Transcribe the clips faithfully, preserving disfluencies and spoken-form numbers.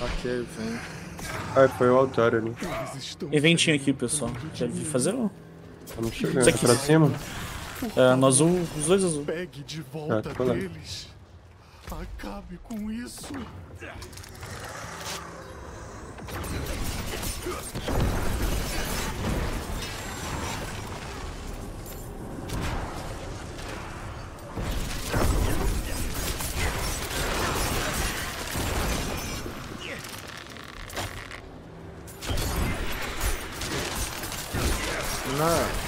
Ok, vem. Ah, foi o altar ali. Eventinho aqui, pessoal. Quer vir fazer um? Vamos chegando. Isso aqui. Pra cima? É, no azul, os dois azul. Pegue de volta Ah, tô lá. deles. Acabe com isso. Não.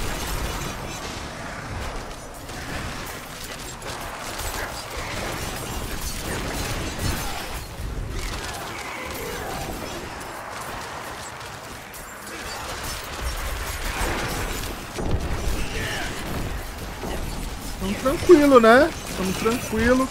Tamo tranquilo, né? Tamo tranquilo.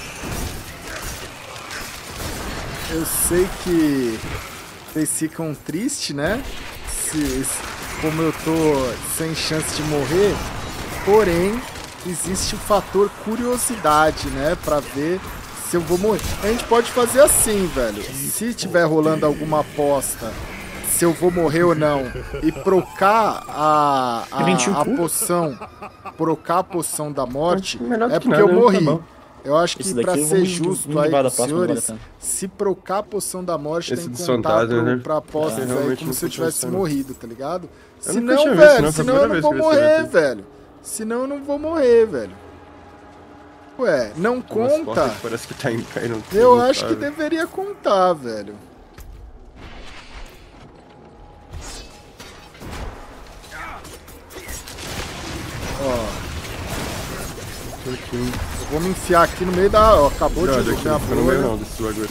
Eu sei que vocês ficam tristes, né? Se, como eu tô sem chance de morrer. Porém, existe o fator curiosidade, né? Pra ver se eu vou morrer. A gente pode fazer assim, velho. Se tiver rolando alguma aposta, se eu vou morrer ou não, e procar a, a, a poção, procar a poção da morte, é porque eu morri. Eu acho que pra ser justo aí pros senhores, se procar a poção da morte tem que contar pro, pra aposta aí como se eu tivesse morrido, tá ligado? Senão, velho, senão eu não vou morrer, velho. Senão eu não vou morrer, velho. Ué, não conta? Parece que tá em pé, não. Eu acho que deveria contar, velho. Ó. Eu vou me enfiar aqui no meio da... Ó, acabou não, de daqui a não bolha. No meio não, desse bagulho.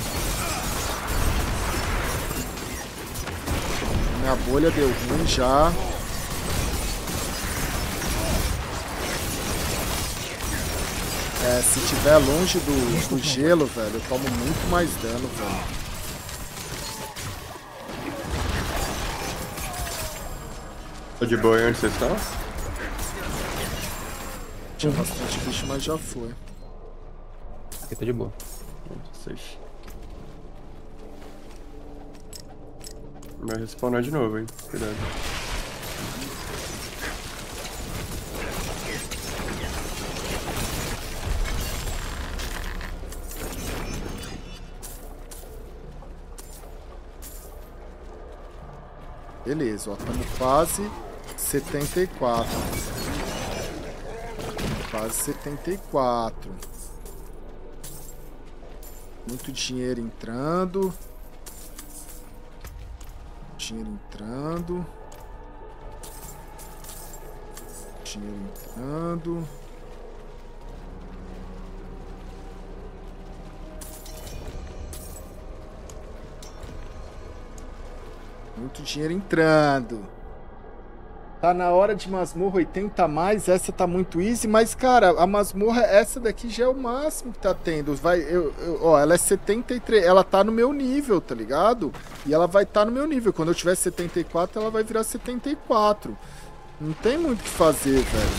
Minha bolha deu ruim já. É, se tiver longe do, do gelo, velho, eu tomo muito mais dano, velho. Tô de boa aí onde vocês estão? Tinha bastante bicho, mas já foi. Aqui tá de boa. Seis. Vai respawnar de novo, hein? Cuidado. Beleza, ó, estamos quase setenta e quatro. Quase setenta e quatro. Muito dinheiro entrando. Dinheiro entrando. Dinheiro entrando. Muito dinheiro entrando. Tá na hora de masmorra oitenta a mais, essa tá muito easy, mas cara, a masmorra, essa daqui já é o máximo que tá tendo. Vai, eu, eu, ó, ela é setenta e três, ela tá no meu nível, tá ligado? E ela vai estar tá no meu nível. Quando eu tiver setenta e quatro, ela vai virar setenta e quatro. Não tem muito o que fazer, velho.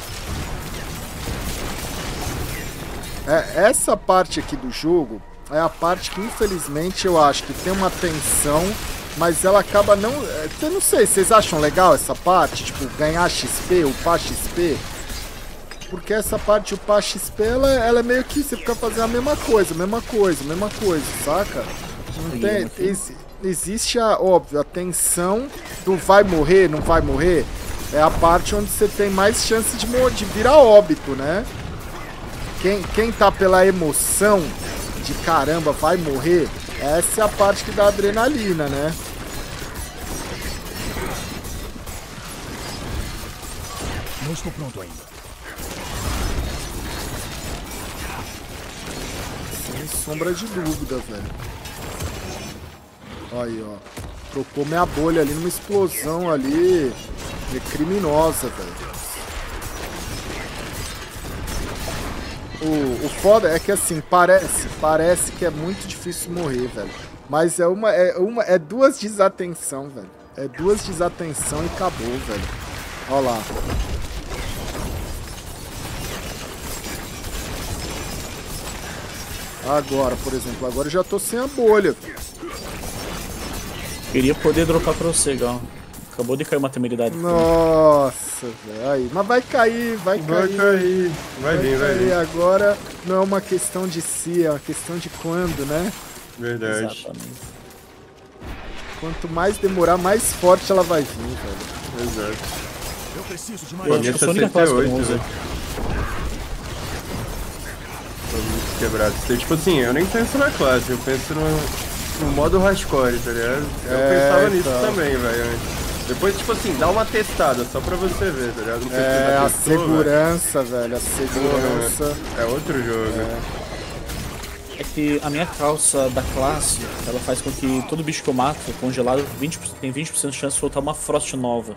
É, essa parte aqui do jogo é a parte que, infelizmente, eu acho que tem uma tensão. Mas ela acaba não... Eu não sei, vocês acham legal essa parte? Tipo, ganhar X P, upar X P? Porque essa parte, upar X P, ela, ela é meio que você fica fazendo a mesma coisa, mesma coisa, mesma coisa, saca? Não tem... Ex, existe, a, óbvio, a tensão do vai morrer, não vai morrer. É a parte onde você tem mais chance de, de virar óbito, né? Quem, quem tá pela emoção de caramba, vai morrer... Essa é a parte que dá adrenalina, né? Não estou pronto ainda. Sem sombra de dúvida, velho. Aí, ó. Trocou minha bolha ali numa explosão ali. É criminosa, velho. O, o foda é que assim, parece, parece que é muito difícil morrer, velho. Mas é uma, é uma, é duas desatenção, velho. É duas desatenção e acabou, velho. Olha lá. Agora, por exemplo, agora eu já tô sem a bolha, velho. Queria poder dropar pra você, Gal. Acabou de cair uma temeridade. Nossa, velho. Aí, mas vai cair, vai Vai cair. cair. Vai vir, vai cair. vir. Agora não é uma questão de se, é uma questão de quando, né? Verdade. Exatamente. Quanto mais demorar, mais forte ela vai vir, velho. Exato. Eu preciso de Eu mais. acho que eu sou a única classe que eu não uso. velho. Tô muito quebrado. Então, tipo assim, eu nem penso na classe, eu penso no, no modo hardcore, tá ligado? Eu É, pensava nisso então. também, velho, antes. Depois, tipo assim, dá uma testada só pra você ver, tá ligado? Não sei se É, você já a testou, velho. segurança, velho, a segurança. É outro jogo. É que a minha calça da classe, ela faz com que todo bicho que eu mato, congelado, vinte por cento, tem vinte por cento de chance de soltar uma Frost nova.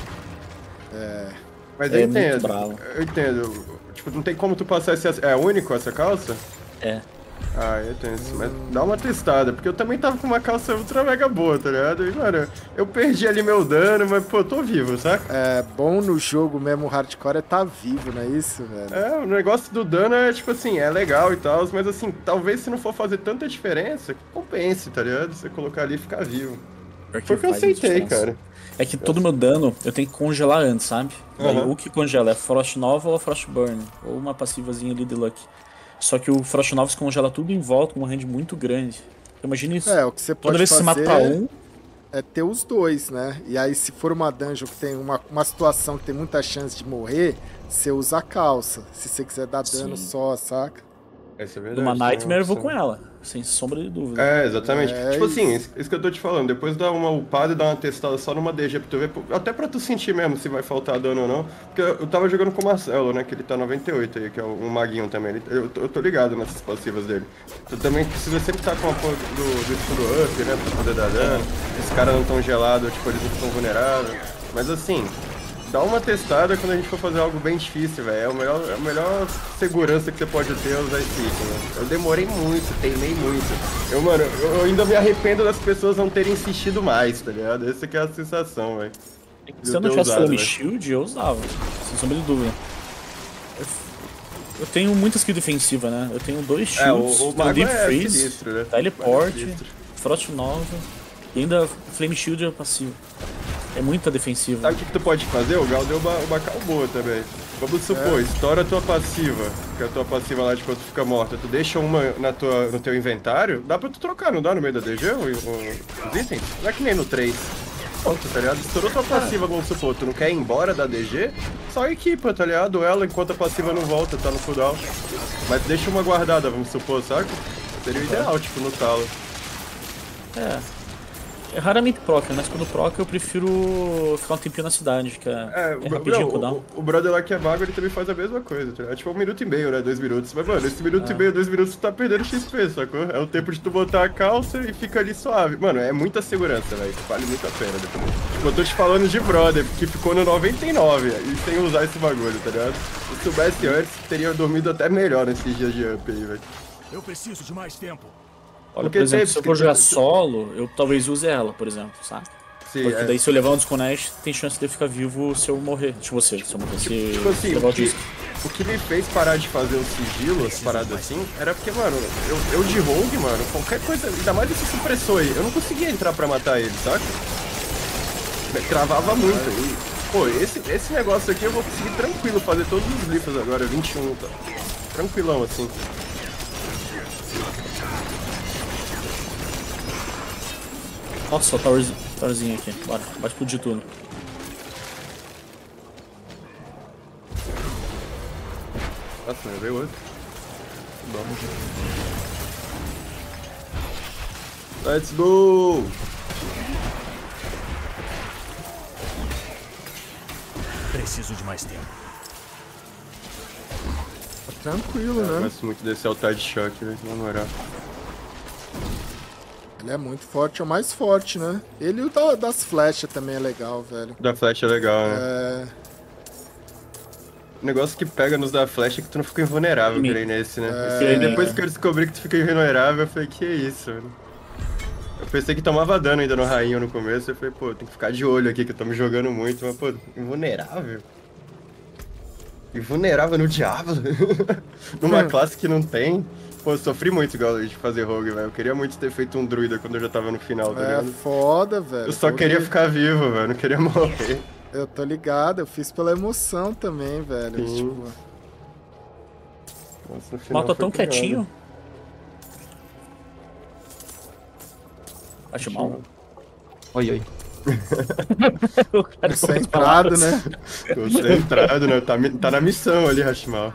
Mas É eu muito entendo. bravo. Eu entendo. Tipo, não tem como tu passar esse. É único essa calça? É. Ah, eu tenho isso. Mas dá uma testada, porque eu também tava com uma calça ultra mega boa, tá ligado? E, mano, eu perdi ali meu dano, mas, pô, tô vivo, saca? É bom no jogo mesmo, hardcore, é tá vivo, não é isso, velho? É, o negócio do dano é, tipo assim, é legal e tal, mas assim, talvez se não for fazer tanta diferença, compense, tá ligado? Você colocar ali e ficar vivo. Pior que Foi o que eu faz muita aceitei, diferença. cara. É que todo meu dano eu tenho que congelar antes, sabe? Daí Uhum. o que congela é Frost Nova ou Frost Burn, ou uma passivazinha ali de Luck. Só que o Frost Nova se congela tudo em volta com uma range muito grande. Imagina isso. É, o que você Toda pode vez que você fazer matar um, é ter os dois, né? E aí, se for uma dungeon que tem uma, uma situação que tem muita chance de morrer, você usa a calça. Se você quiser dar dano Sim. só, saca? Essa é verdade. numa tem Nightmare eu vou opção. com ela, sem sombra de dúvida. É, exatamente. É tipo isso. assim, isso, isso que eu tô te falando, depois dá uma upada e dá uma testada só numa D G pra tu ver, até pra tu sentir mesmo se vai faltar dano ou não. Porque eu eu tava jogando com o Marcelo, né, que ele tá noventa e oito aí, que é um maguinho também. Ele- eu, tô- eu tô ligado nessas passivas dele. Tu também precisa sempre estar com a porra do, do escudo up, né, pra poder dar dano. Os caras não tão gelados, tipo, eles não ficam vulneráveis. Mas assim, dá uma testada quando a gente for fazer algo bem difícil, velho. É o melhor, é a melhor segurança que você pode ter é usar esse item, né? Eu demorei muito, teimei muito. Eu, mano, eu ainda me arrependo das pessoas não terem insistido mais, tá ligado? Essa que é a sensação, velho. Se eu não tivesse Flame Shield, eu usava, sem sombra de dúvida. Eu, eu tenho muita skill defensiva, né? Eu tenho dois É, o, shields, o tenho mago Deep é Freeze, sinistro, né? Teleport, É sinistro. Frost Nova e ainda Flame Shield é passivo. É muita defensiva. Sabe o que, que tu pode fazer? O Gal deu uma, uma cal boa também. Vamos supor, estoura a tua passiva, que a tua passiva lá de quando tu fica morta, tu deixa uma na tua, no teu inventário, dá pra tu trocar, não dá no meio da D G o- o- os itens? Não é que nem no três. Pronto, tá ligado? Estourou tua passiva, vamos supor, tu não quer ir embora da D G, só equipa, tá ligado? Ela enquanto a passiva não volta, tá no cooldown. Mas deixa uma guardada, vamos supor, saca? Seria o ideal, tipo, no talo. É. É raramente proc, mas quando proc eu prefiro ficar um tempinho na cidade, que é, É, é o, rapidinho não, o cooldown. o, o brother lá que é mago, ele também faz a mesma coisa, tá ligado? É tipo um minuto e meio, né? Dois minutos. Mas, mano, esse minuto e meio, dois minutos, tu tá perdendo X P, sacou? É o tempo de tu botar a calça e fica ali suave. Mano, é muita segurança, velho. Vale muito a pena. Depois. Tipo, eu tô te falando de brother, que ficou no noventa e nove e sem usar esse bagulho, tá ligado? Se soubesse antes, teria dormido até melhor nesses dias de up aí, velho. Eu preciso de mais tempo. Olha, porque por exemplo, tem- se eu for jogar tem- solo, eu talvez use ela, por exemplo, sabe? Sim, Porque é. daí se eu levar um desconnect, tem chance de eu ficar vivo se eu morrer. Tipo você, se eu morrer, se Tipo assim, levar o o que, disco. o que me fez parar de fazer o sigilo, as paradas assim, era porque, mano, eu, eu de rogue, mano, qualquer coisa, ainda mais esse supressor aí, eu não conseguia entrar pra matar ele, saca? Me travava muito. E, pô, esse, esse negócio aqui eu vou conseguir tranquilo fazer todos os glifos agora, vinte e um, tá? Tranquilão, assim. Nossa, o towerzinho, towerzinho aqui. Bora, vai explodir tudo. Nossa, meu, veio outro. Bom. Let's go! Preciso de mais tempo. Tranquilo, Eu né? gosto muito desse altar de choque, velho, na moral. Ele é muito forte, é o mais forte, né? Ele e o da- das flechas também é legal, velho. Da flecha é legal, né? É, O negócio que pega nos da flecha é que tu não fica invulnerável, que nem nesse, né? É. Esse aí, depois que eu descobri que tu fica invulnerável, eu falei, que isso, velho. Eu pensei que tomava dano ainda no rainho no começo, eu falei, pô, tem que ficar de olho aqui, que eu tô me jogando muito, mas, pô, invulnerável? E vulnerável no diabo. Numa Hum. classe que não tem. Pô, eu sofri muito igual de fazer rogue, velho. Eu queria muito ter feito um druida quando eu já tava no final, tá É ligado? foda, velho. Eu só Rogue- queria ficar vivo, velho. Não queria morrer. Eu tô ligado, eu fiz pela emoção também, velho. Sim. Tipo, Nossa, no O final mal tá foi tão pegado. quietinho. Acho mal. Oi, oi. O cara ficou concentrado, palavras. né? Concentrado, né? Tá, mi- tá na missão ali, Hashimal.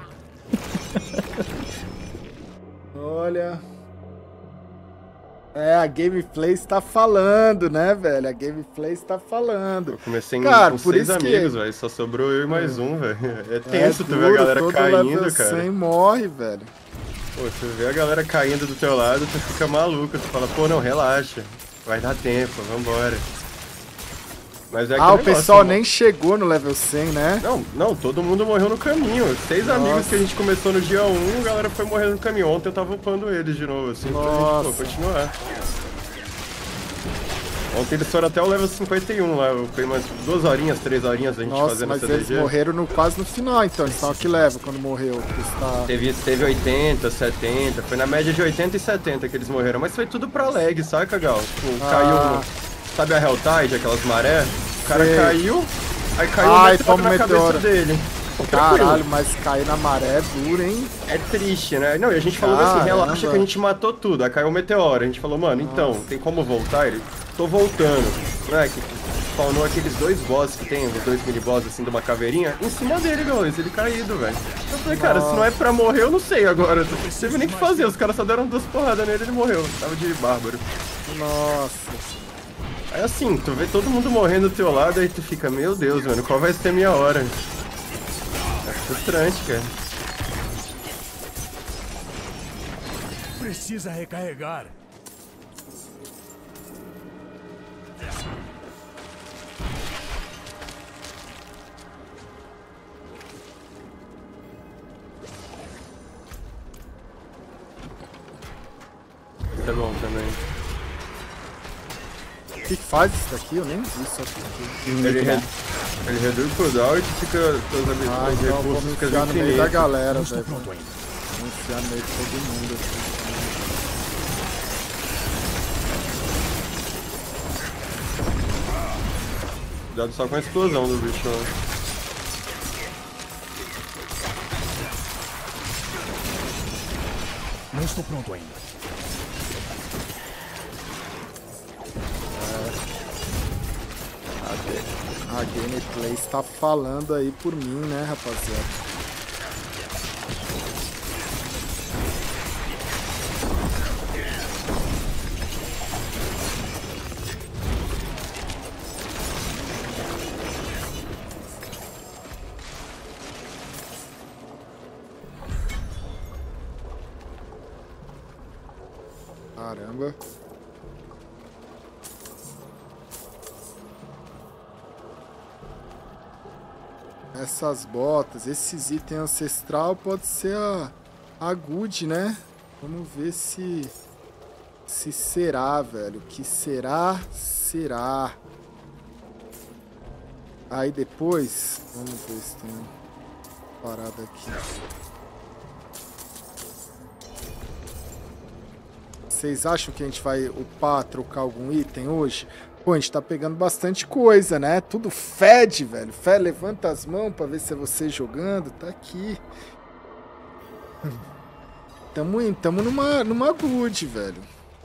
Olha. É, a Gameplay está falando, né, velho? A Gameplay está falando. Eu comecei em, Cara, com por seis isso que- amigos, velho. Só sobrou eu e mais um, velho. É É tenso tu ver a duro, galera todo caindo, level cara. cem morre, velho. Pô, tu vê a galera caindo do teu lado, tu fica maluco. Tu fala, pô, não, relaxa. Vai dar tempo, vambora. Mas é Ah, aquele o pessoal negócio, nem chegou no level cem, né? Não, não, todo mundo morreu no caminho. Seis Nossa. amigos que a gente começou no dia um, a galera foi morrendo no caminho. Ontem eu tava upando eles de novo, assim, pra Nossa. gente, pô, continuar. Ontem eles foram até o level cinquenta e um lá, eu upei umas duas horinhas, três horinhas a gente Nossa, fazendo mas essa eles D G. morreram no, quase no final, então. Eles estavam que level quando morreu. que está... Teve, teve oitenta, setenta, foi na média de oitenta e setenta que eles morreram, mas foi tudo pra lag, saca, Gal? Tipo, Ah. caiu, sabe a Helltide, aquelas maré? O cara Sei. caiu, aí caiu Ai, um meteoro toma na meteoro. cabeça dele. Pô, tranquilo. Caralho, mas cair na maré é duro, hein? É triste, né? Não, e a gente falou assim, Caramba. relaxa que a gente matou tudo. Aí caiu o meteoro. A gente falou, mano, então, tem como voltar? Ele, tô voltando. Não é que spawnou aqueles dois bosses que tem, os dois mini-boss assim de uma caveirinha, em cima dele, Gaules, ele caído, velho. Eu falei, cara, se não é pra morrer, eu não sei agora. Não teve nem o que fazer, os caras só deram duas porradas nele e ele morreu. Tava de bárbaro. Nossa. Aí assim, tu vê todo mundo morrendo do teu lado, aí tu fica, meu Deus, mano, qual vai ser a minha hora? É frustrante, cara. Precisa recarregar. Isso é bom também. O que faz isso daqui? Eu nem vi isso aqui. Ele, re... ele reduz o cooldown e tu fica. Teus Ah, habilidades, então eu vou recursos me ficam enfiar no meio da infinitos. galera, Não estou velho. pronto ainda. Vou enfiar no meio de todo mundo aqui. Cuidado só com a explosão do bicho. Ó. Não estou pronto ainda. A gameplay está falando aí por mim, né, rapaziada? Caramba. Essas botas, esses itens ancestral pode ser a, a good, né? Vamos ver se se será, velho. Que será? Será. Aí depois, vamos ver se tem uma parada aqui. Vocês acham que a gente vai upar, trocar algum item hoje? Pô, a gente tá pegando bastante coisa, né? Tudo fede, velho. Fé, levanta as mãos pra ver se é você jogando. Tá aqui. Tamo indo, tamo numa, numa good, velho.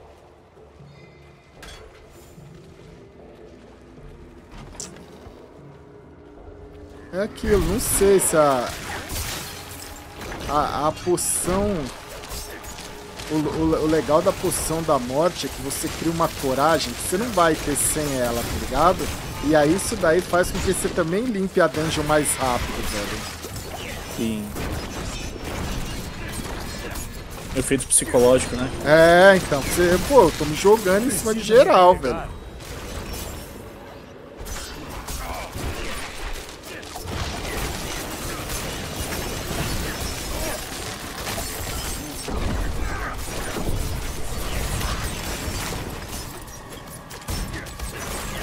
É aquilo, não sei se a... A, a poção... O, o, o legal da poção da morte é que você cria uma coragem que você não vai ter sem ela, tá ligado? E aí isso daí faz com que você também limpe a dungeon mais rápido, velho. Sim. Efeito psicológico, né? É, então, você, pô, eu tô me jogando em cima de geral, velho.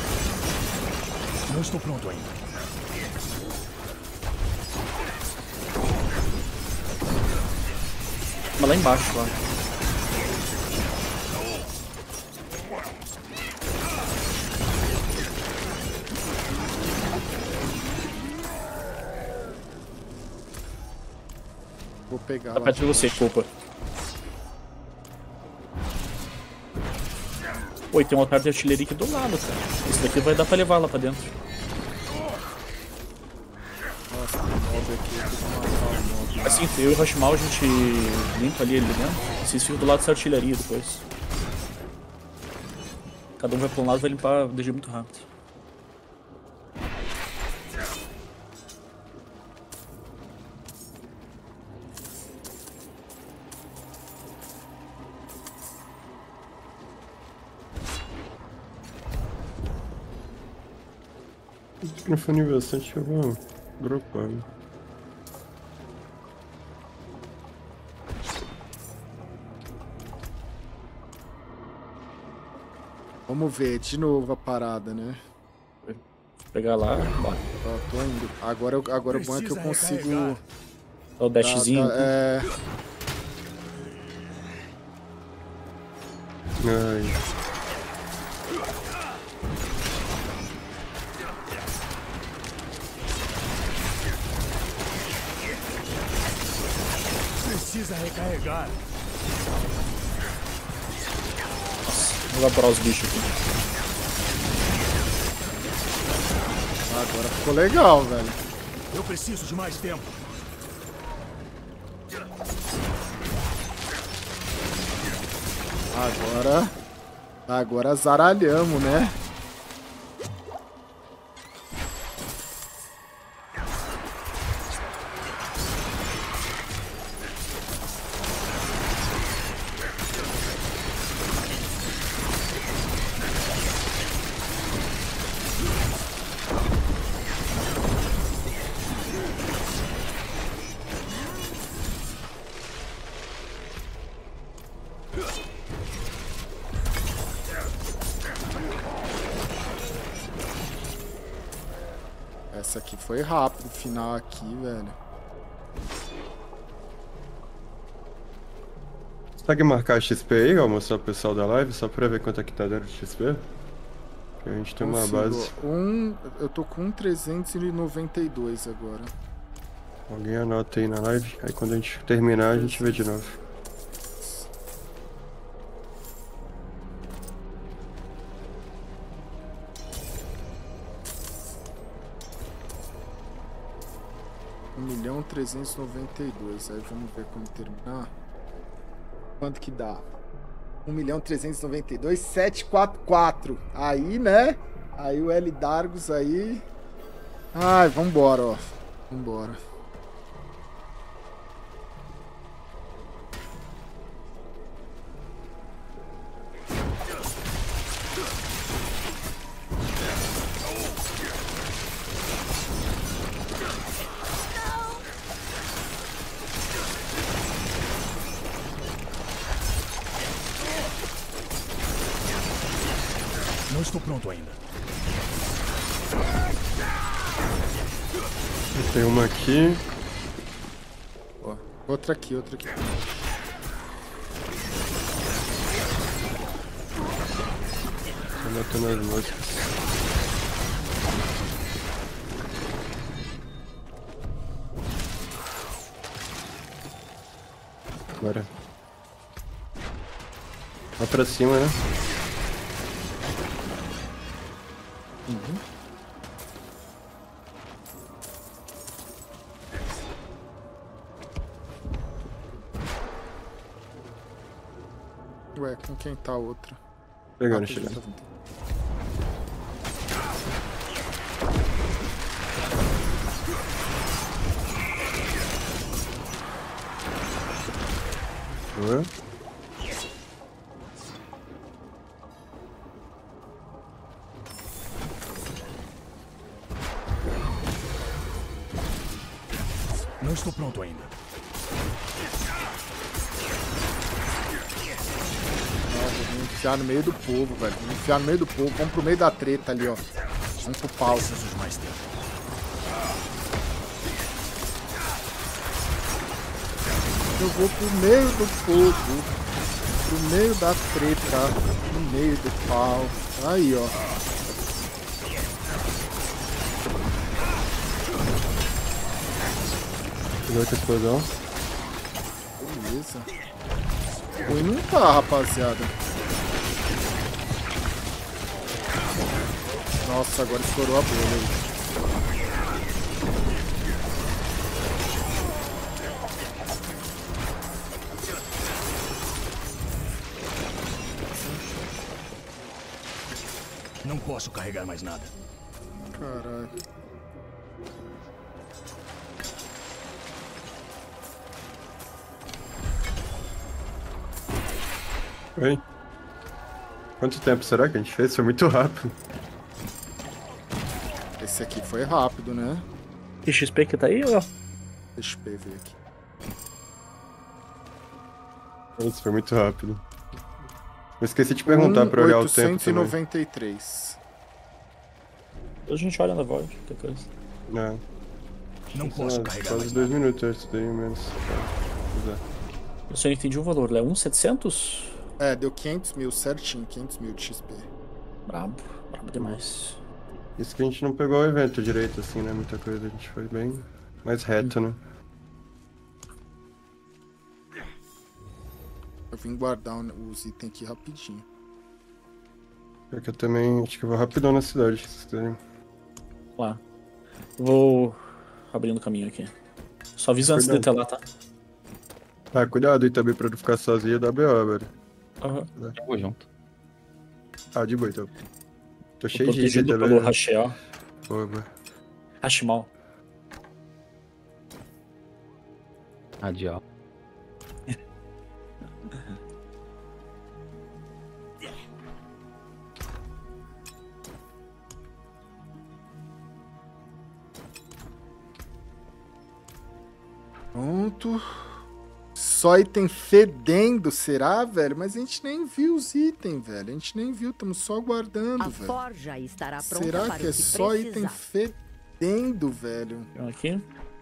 Não estou pronto ainda. Mas lá embaixo, lá. Vou pegar Tá lá. perto de você, culpa. Pô, e tem um altar de artilharia aqui do lado, cara. Esse daqui vai dar pra levar lá pra dentro. Nossa, tem mob aqui, eu preciso matar o mob. Assim, eu e o Rashimal, a gente limpa ali ele dentro. Vocês ficam do lado dessa artilharia depois. Cada um vai pra um lado e vai limpar o D G muito rápido. Microfone bastante, eu vou dropar. Né? Vamos ver de novo a parada, né? Vou pegar lá, bora. Ó, tô indo. Agora, eu- agora o bom é que eu Precisa consigo... recarregar. Dá o dashzinho. Tá, tá, é... Ai. Precisa recarregar. Vou evaporar os bichos aqui. Agora ficou legal, velho. Eu preciso de mais tempo. Agora... Agora zaralhamos, né? Essa aqui foi rápido, o final aqui, velho. Você consegue marcar X P aí, ó, mostrar pro pessoal da live, só pra ver quanto é que tá dando de X P? Que a gente tem uma Consigo. base. Um, eu tô com trezentos e noventa e dois agora. Alguém anota aí na live, aí quando a gente terminar a gente vê de novo. um milhão trezentos e noventa e dois. Aí vamos ver quando terminar. Quanto que dá? um milhão trezentos e noventa e dois, setecentos e quarenta e quatro. Aí, né? Aí o L Dargos aí. Ai, vambora, ó. Vambora. Não estou pronto ainda. Tem uma aqui. Ó, outra aqui, outra aqui. Tô matando as moscas. Bora. Lá pra cima, né? Ué, com quem tá a outra? Pegando, Ah, chegando. tá vindo. Boa. Não estou pronto ainda. Não, vou me enfiar no meio do povo, velho. Vou me enfiar no meio do povo. Vamos pro meio da treta ali, ó. Vamos pro pau. Preciso de mais tempo. Eu vou pro meio do fogo. Pro meio da treta. No meio do pau. Aí, ó. Pegou outra explosão. Beleza. Ruim não tá, rapaziada. Nossa, agora estourou a bolha aí. Não posso carregar mais nada. Caralho. Oi. Quanto tempo será que a gente fez? Foi muito rápido. Esse aqui foi rápido, né? Que X P que tá aí, ó. Deixa eu ver aqui. Isso foi muito rápido. Eu esqueci de perguntar pra olhar o tempo oitocentos e também. noventa e três. A gente olha na voz, qualquer coisa. É. Não posso Ah, carregar quase mais dois nada. minutos esse daí menos. Tá. Eu só entendi o valor, é um setecentos? É, deu quinhentos mil certinho, quinhentos mil de X P. Brabo, brabo demais. Isso que a gente não pegou o evento direito, assim, né? Muita coisa. A gente foi bem mais reto, né? Eu vim guardar os itens aqui rapidinho. Porque eu também acho que eu vou rapidão na cidade, se vocês quiserem. Lá. Vou abrindo o caminho aqui. Só avisa antes de Cuidado. ter lá, tá? Ah, cuidado aí também pra não ficar sozinho da B O, velho. Aham. Eu vou junto. Ah, de boa então. Tô Tô cheio de item protegido também. pelo né? Rachel. Pô, mano. Hashimal. Radial. Pronto. Só item fedendo, será, velho? Mas a gente nem viu os itens, velho. A gente nem viu, estamos só aguardando, A velho. forja estará pronta Será para que o é que só item precisar. fedendo, velho? Tem um aqui.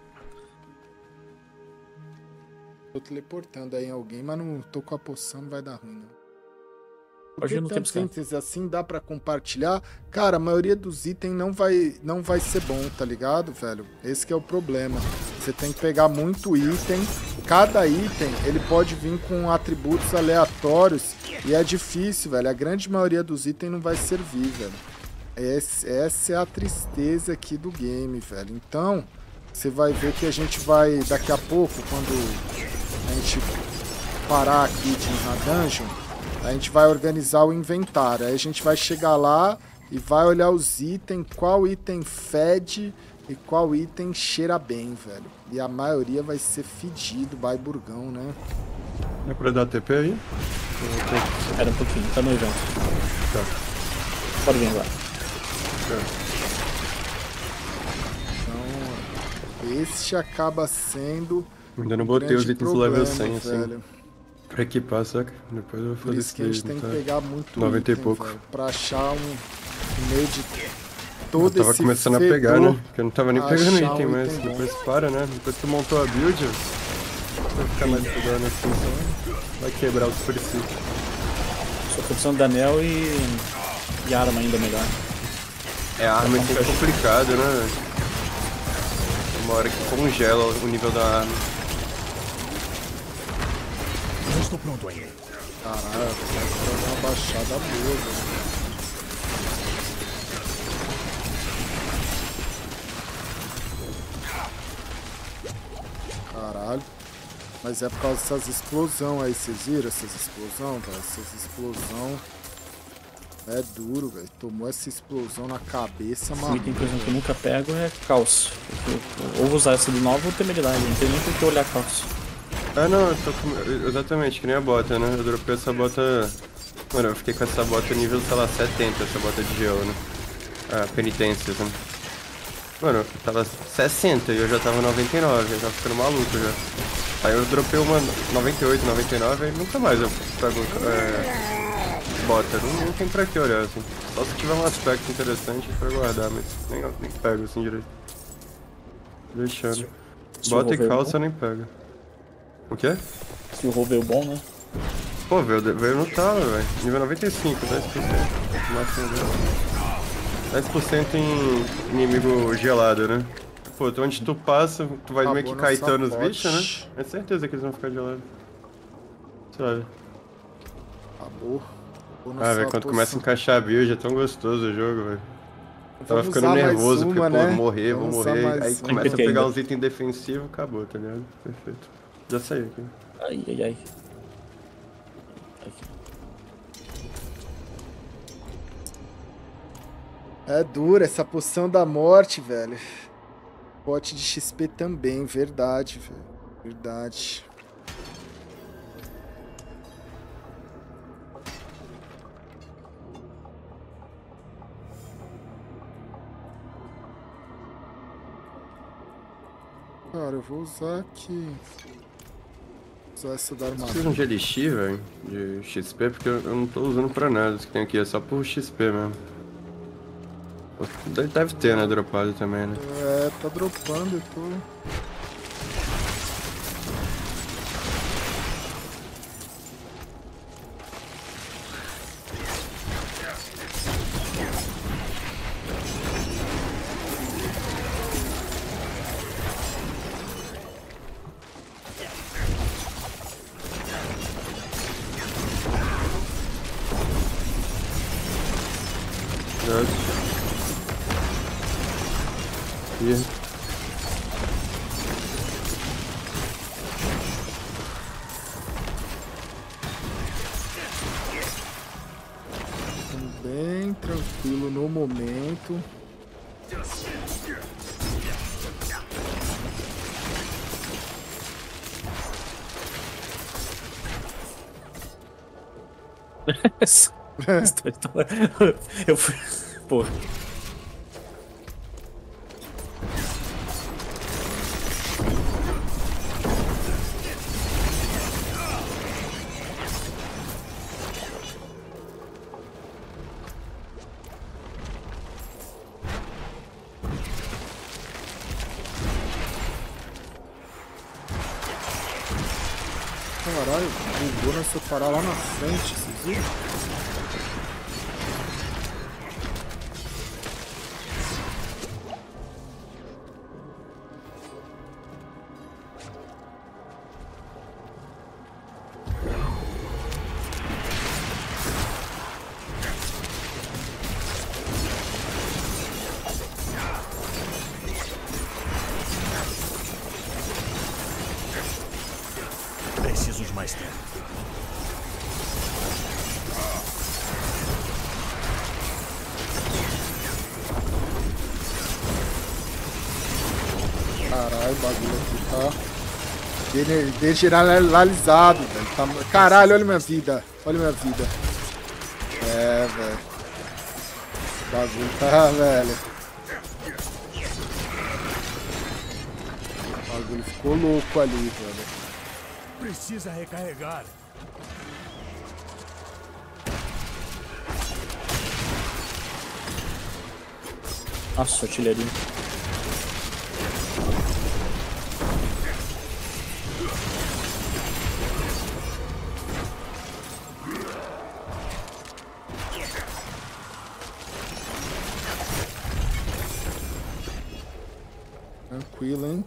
Tô teleportando aí em alguém, mas não tô com a poção, não vai dar ruim, não. Pode ir no Porque tantos tempo, itens assim dá pra compartilhar. Cara, a maioria dos itens não vai, não vai ser bom, tá ligado, velho? Esse que é o problema. Você tem que pegar muito item. Cada item, ele pode vir com atributos aleatórios. E é difícil, velho. A grande maioria dos itens não vai servir, velho. Esse, essa é a tristeza aqui do game, velho. Então, você vai ver que a gente vai, daqui a pouco, quando a gente parar aqui de, na dungeon, a gente vai organizar o inventário. Aí a gente vai chegar lá e vai olhar os itens, qual item fede e qual item cheira bem, velho. E a maioria vai ser fedido, by burgão, né? É pra dar T P aí? Espera um pouquinho, tá no evento. Tá. Pode vir agora. Então, este acaba sendo Ainda não um botei os grande itens level problema, cem, assim. velho. Pra equipar, saca? Depois eu vou Por fazer isso isso que a gente daí, tem tá? que pegar muito noventa e item, pouco. velho, pra achar um um meio de Eu todo tava esse começando a fedor. pegar, né? Porque eu não tava nem pegando achar item, um mas item bom. depois para, né? Depois que tu montou a build, vai ficar mais cuidando assim, só vai quebrar os princípios. Só tô precisando de anel e. e arma ainda melhor. É, a arma é sempre complicado, né? Uma hora que congela o nível da arma. Não estou pronto ainda. Caralho, vai fazer uma baixada boa, velho. Caralho. Mas é por causa dessas explosão aí, vocês viram essas explosão, velho? Essas explosão é duro, velho. Tomou essa explosão na cabeça, O mano. item, por exemplo, que eu nunca pego é calço. Ou vou usar essa de novo ou temeridade. Não tem nem por que olhar calço. Ah não, eu tô com... exatamente, que nem a bota, né? Eu dropei essa bota... Mano, eu fiquei com essa bota nível, sei lá, setenta, essa bota de gelo, né? Ah, penitências, né? Mano, eu tava sessenta e eu já tava noventa e nove, eu tava ficando maluco já. Aí eu dropei uma noventa e oito, noventa e nove e nunca mais eu pego é, bota. Não, não tem pra que olhar, assim. Só se tiver um aspecto interessante pra guardar, mas nem, nem pego assim direito. Deixando. Se Bota e revolver calça bom. nem pega. O quê? Se o Rô veio bom, né? Pô, veio, veio no talo, velho. Nível noventa e cinco, dez por cento. Máximo dele. dez por cento em inimigo gelado, né? Pô, então onde tu passa, tu vai Acabou meio que nossa caetando os pote. bichos, né? É certeza que eles vão ficar gelados. Sabe? Acabou. Acabou Ah, nossa velho, quando poção. começa a encaixar a build é tão gostoso o jogo, velho. Eu tava Vamos ficando usar mais nervoso, uma, porque, pô, né? vou morrer, vou Vamos usar morrer. mais Aí uma. começa a Entendo. pegar uns itens defensivos, acabou, tá ligado? Perfeito. Já saiu aqui. Ai, ai, ai. Ai. É dura essa poção da morte, velho. Pote de X P também, verdade, velho. Verdade. Cara, eu vou usar aqui. Vou usar essa da armadura. Precisam de elixir, velho, de X P, porque eu eu não tô usando pra nada. Isso que tem aqui é só por X P mesmo. Deve deve ter, né, dropado também, né? É, tá dropando, eu tô... Cuidado. Ih. Bem tranquilo no momento. Eu fui. Pô. Caralho, bugou nessa parar lá na frente, vocês viram? Preciso de mais tempo. Caralho, o bagulho aqui tá dene- desgeneralizado, velho. Tá... Caralho, olha minha vida. Olha minha vida. É, velho. O bagulho tá, velho. O bagulho ficou louco ali, velho. Precisa recarregar. Nossa, artilharia. Tranquilo, hein?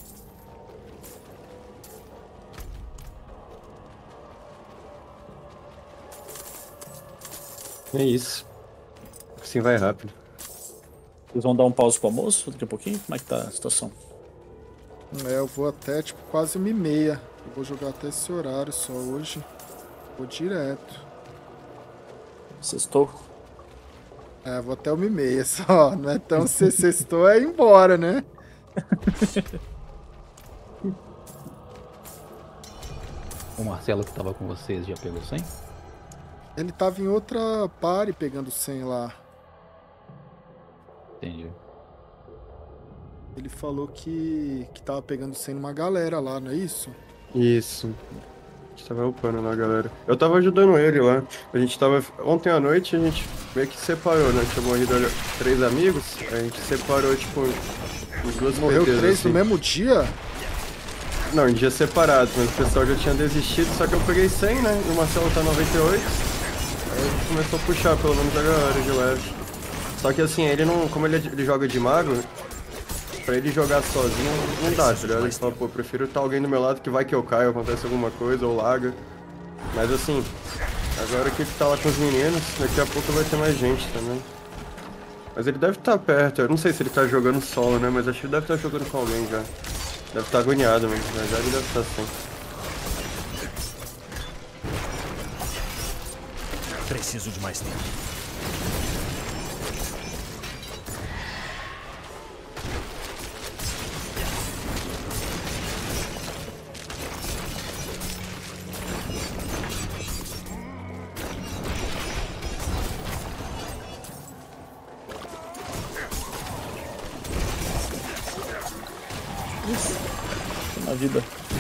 É isso. Assim vai rápido. Vocês vão dar um pause pro almoço daqui a pouquinho? Como é que tá a situação? É, eu vou até, tipo, quase uma e meia. Eu vou jogar até esse horário só hoje. Vou direto. Sextou? É, vou até uma e meia só. Não é tão se sextou, é ir embora, né? O Marcelo que tava com vocês já pegou cem? Ele tava em outra party pegando cem lá. Entendi. Ele falou que, que tava pegando cem numa galera lá, não é isso? Isso. A gente tava upando lá, galera. Eu tava ajudando ele lá. A gente tava... Ontem à noite a gente meio que separou, né? Tinha morrido três amigos. A gente separou, tipo, os duas Morreu P Ts, três assim. no mesmo dia? Não, em dias separados, mas o pessoal já tinha desistido, só que eu peguei cem, né? E o Marcelo tá noventa e oito. Aí começou a puxar, pelo menos a galera de leve. Só que assim, ele não. Como ele, ele joga de mago, pra ele jogar sozinho não dá, tá ligado? Ele fala, pô, prefiro estar alguém do meu lado que vai que eu caio, acontece alguma coisa, ou larga. Mas assim, agora que ele tá lá com os meninos, daqui a pouco vai ter mais gente também. Mas ele deve estar perto, eu não sei se ele tá jogando solo, né? Mas acho que ele deve estar jogando com alguém já. Deve estar agoniado, mano. Na verdade ele deve estar assim. Preciso de mais tempo. Na vida.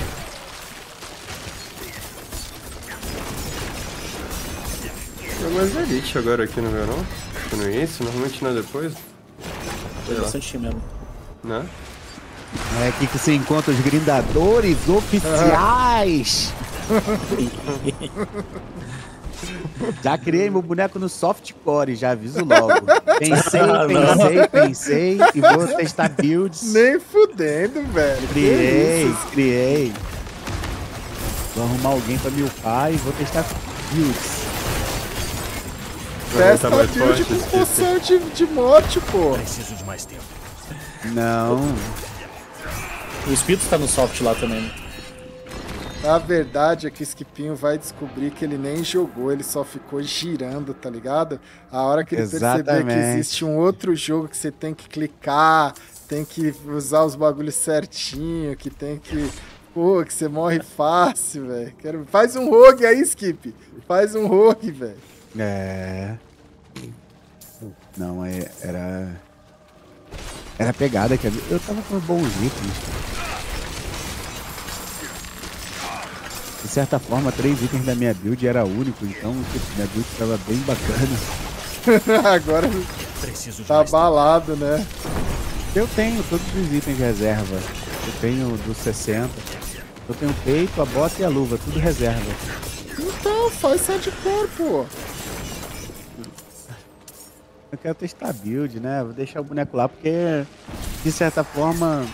Tem mais elite agora aqui no verão. No início, normalmente não é depois. Foi bastante mesmo. Né? É aqui que você encontra os grindadores oficiais. Já criei meu boneco no softcore, já aviso logo. Pensei, pensei, pensei e vou testar builds. Nem fudendo, velho. Criei, criei. Vou arrumar alguém pra me upar e vou testar builds. Testa Tá mais build forte, com poção de, de morte, pô. Preciso de mais tempo. Não. O espírito tá no soft lá também, né? A verdade é que o Skipinho vai descobrir que ele nem jogou, ele só ficou girando, tá ligado? A hora que ele perceber que Exatamente. existe um outro jogo que você tem que clicar, tem que usar os bagulhos certinho, que tem que... Pô, que você morre fácil, velho. Quero... Faz um rogue aí, Skip. Faz um rogue, velho. É. Não, é, era. Era a pegada que eu tava com bons itens. De certa forma, três itens da minha build era único, então tipo, minha build tava bem bacana. Agora Preciso de tá mais tempo. abalado, né? Eu tenho todos os itens de reserva. Eu tenho do sessenta. Eu tenho o peito, a bota e a luva, tudo reserva. Então, faz hardcore, pô. Eu quero testar a build, né? Vou deixar o boneco lá porque, de certa forma,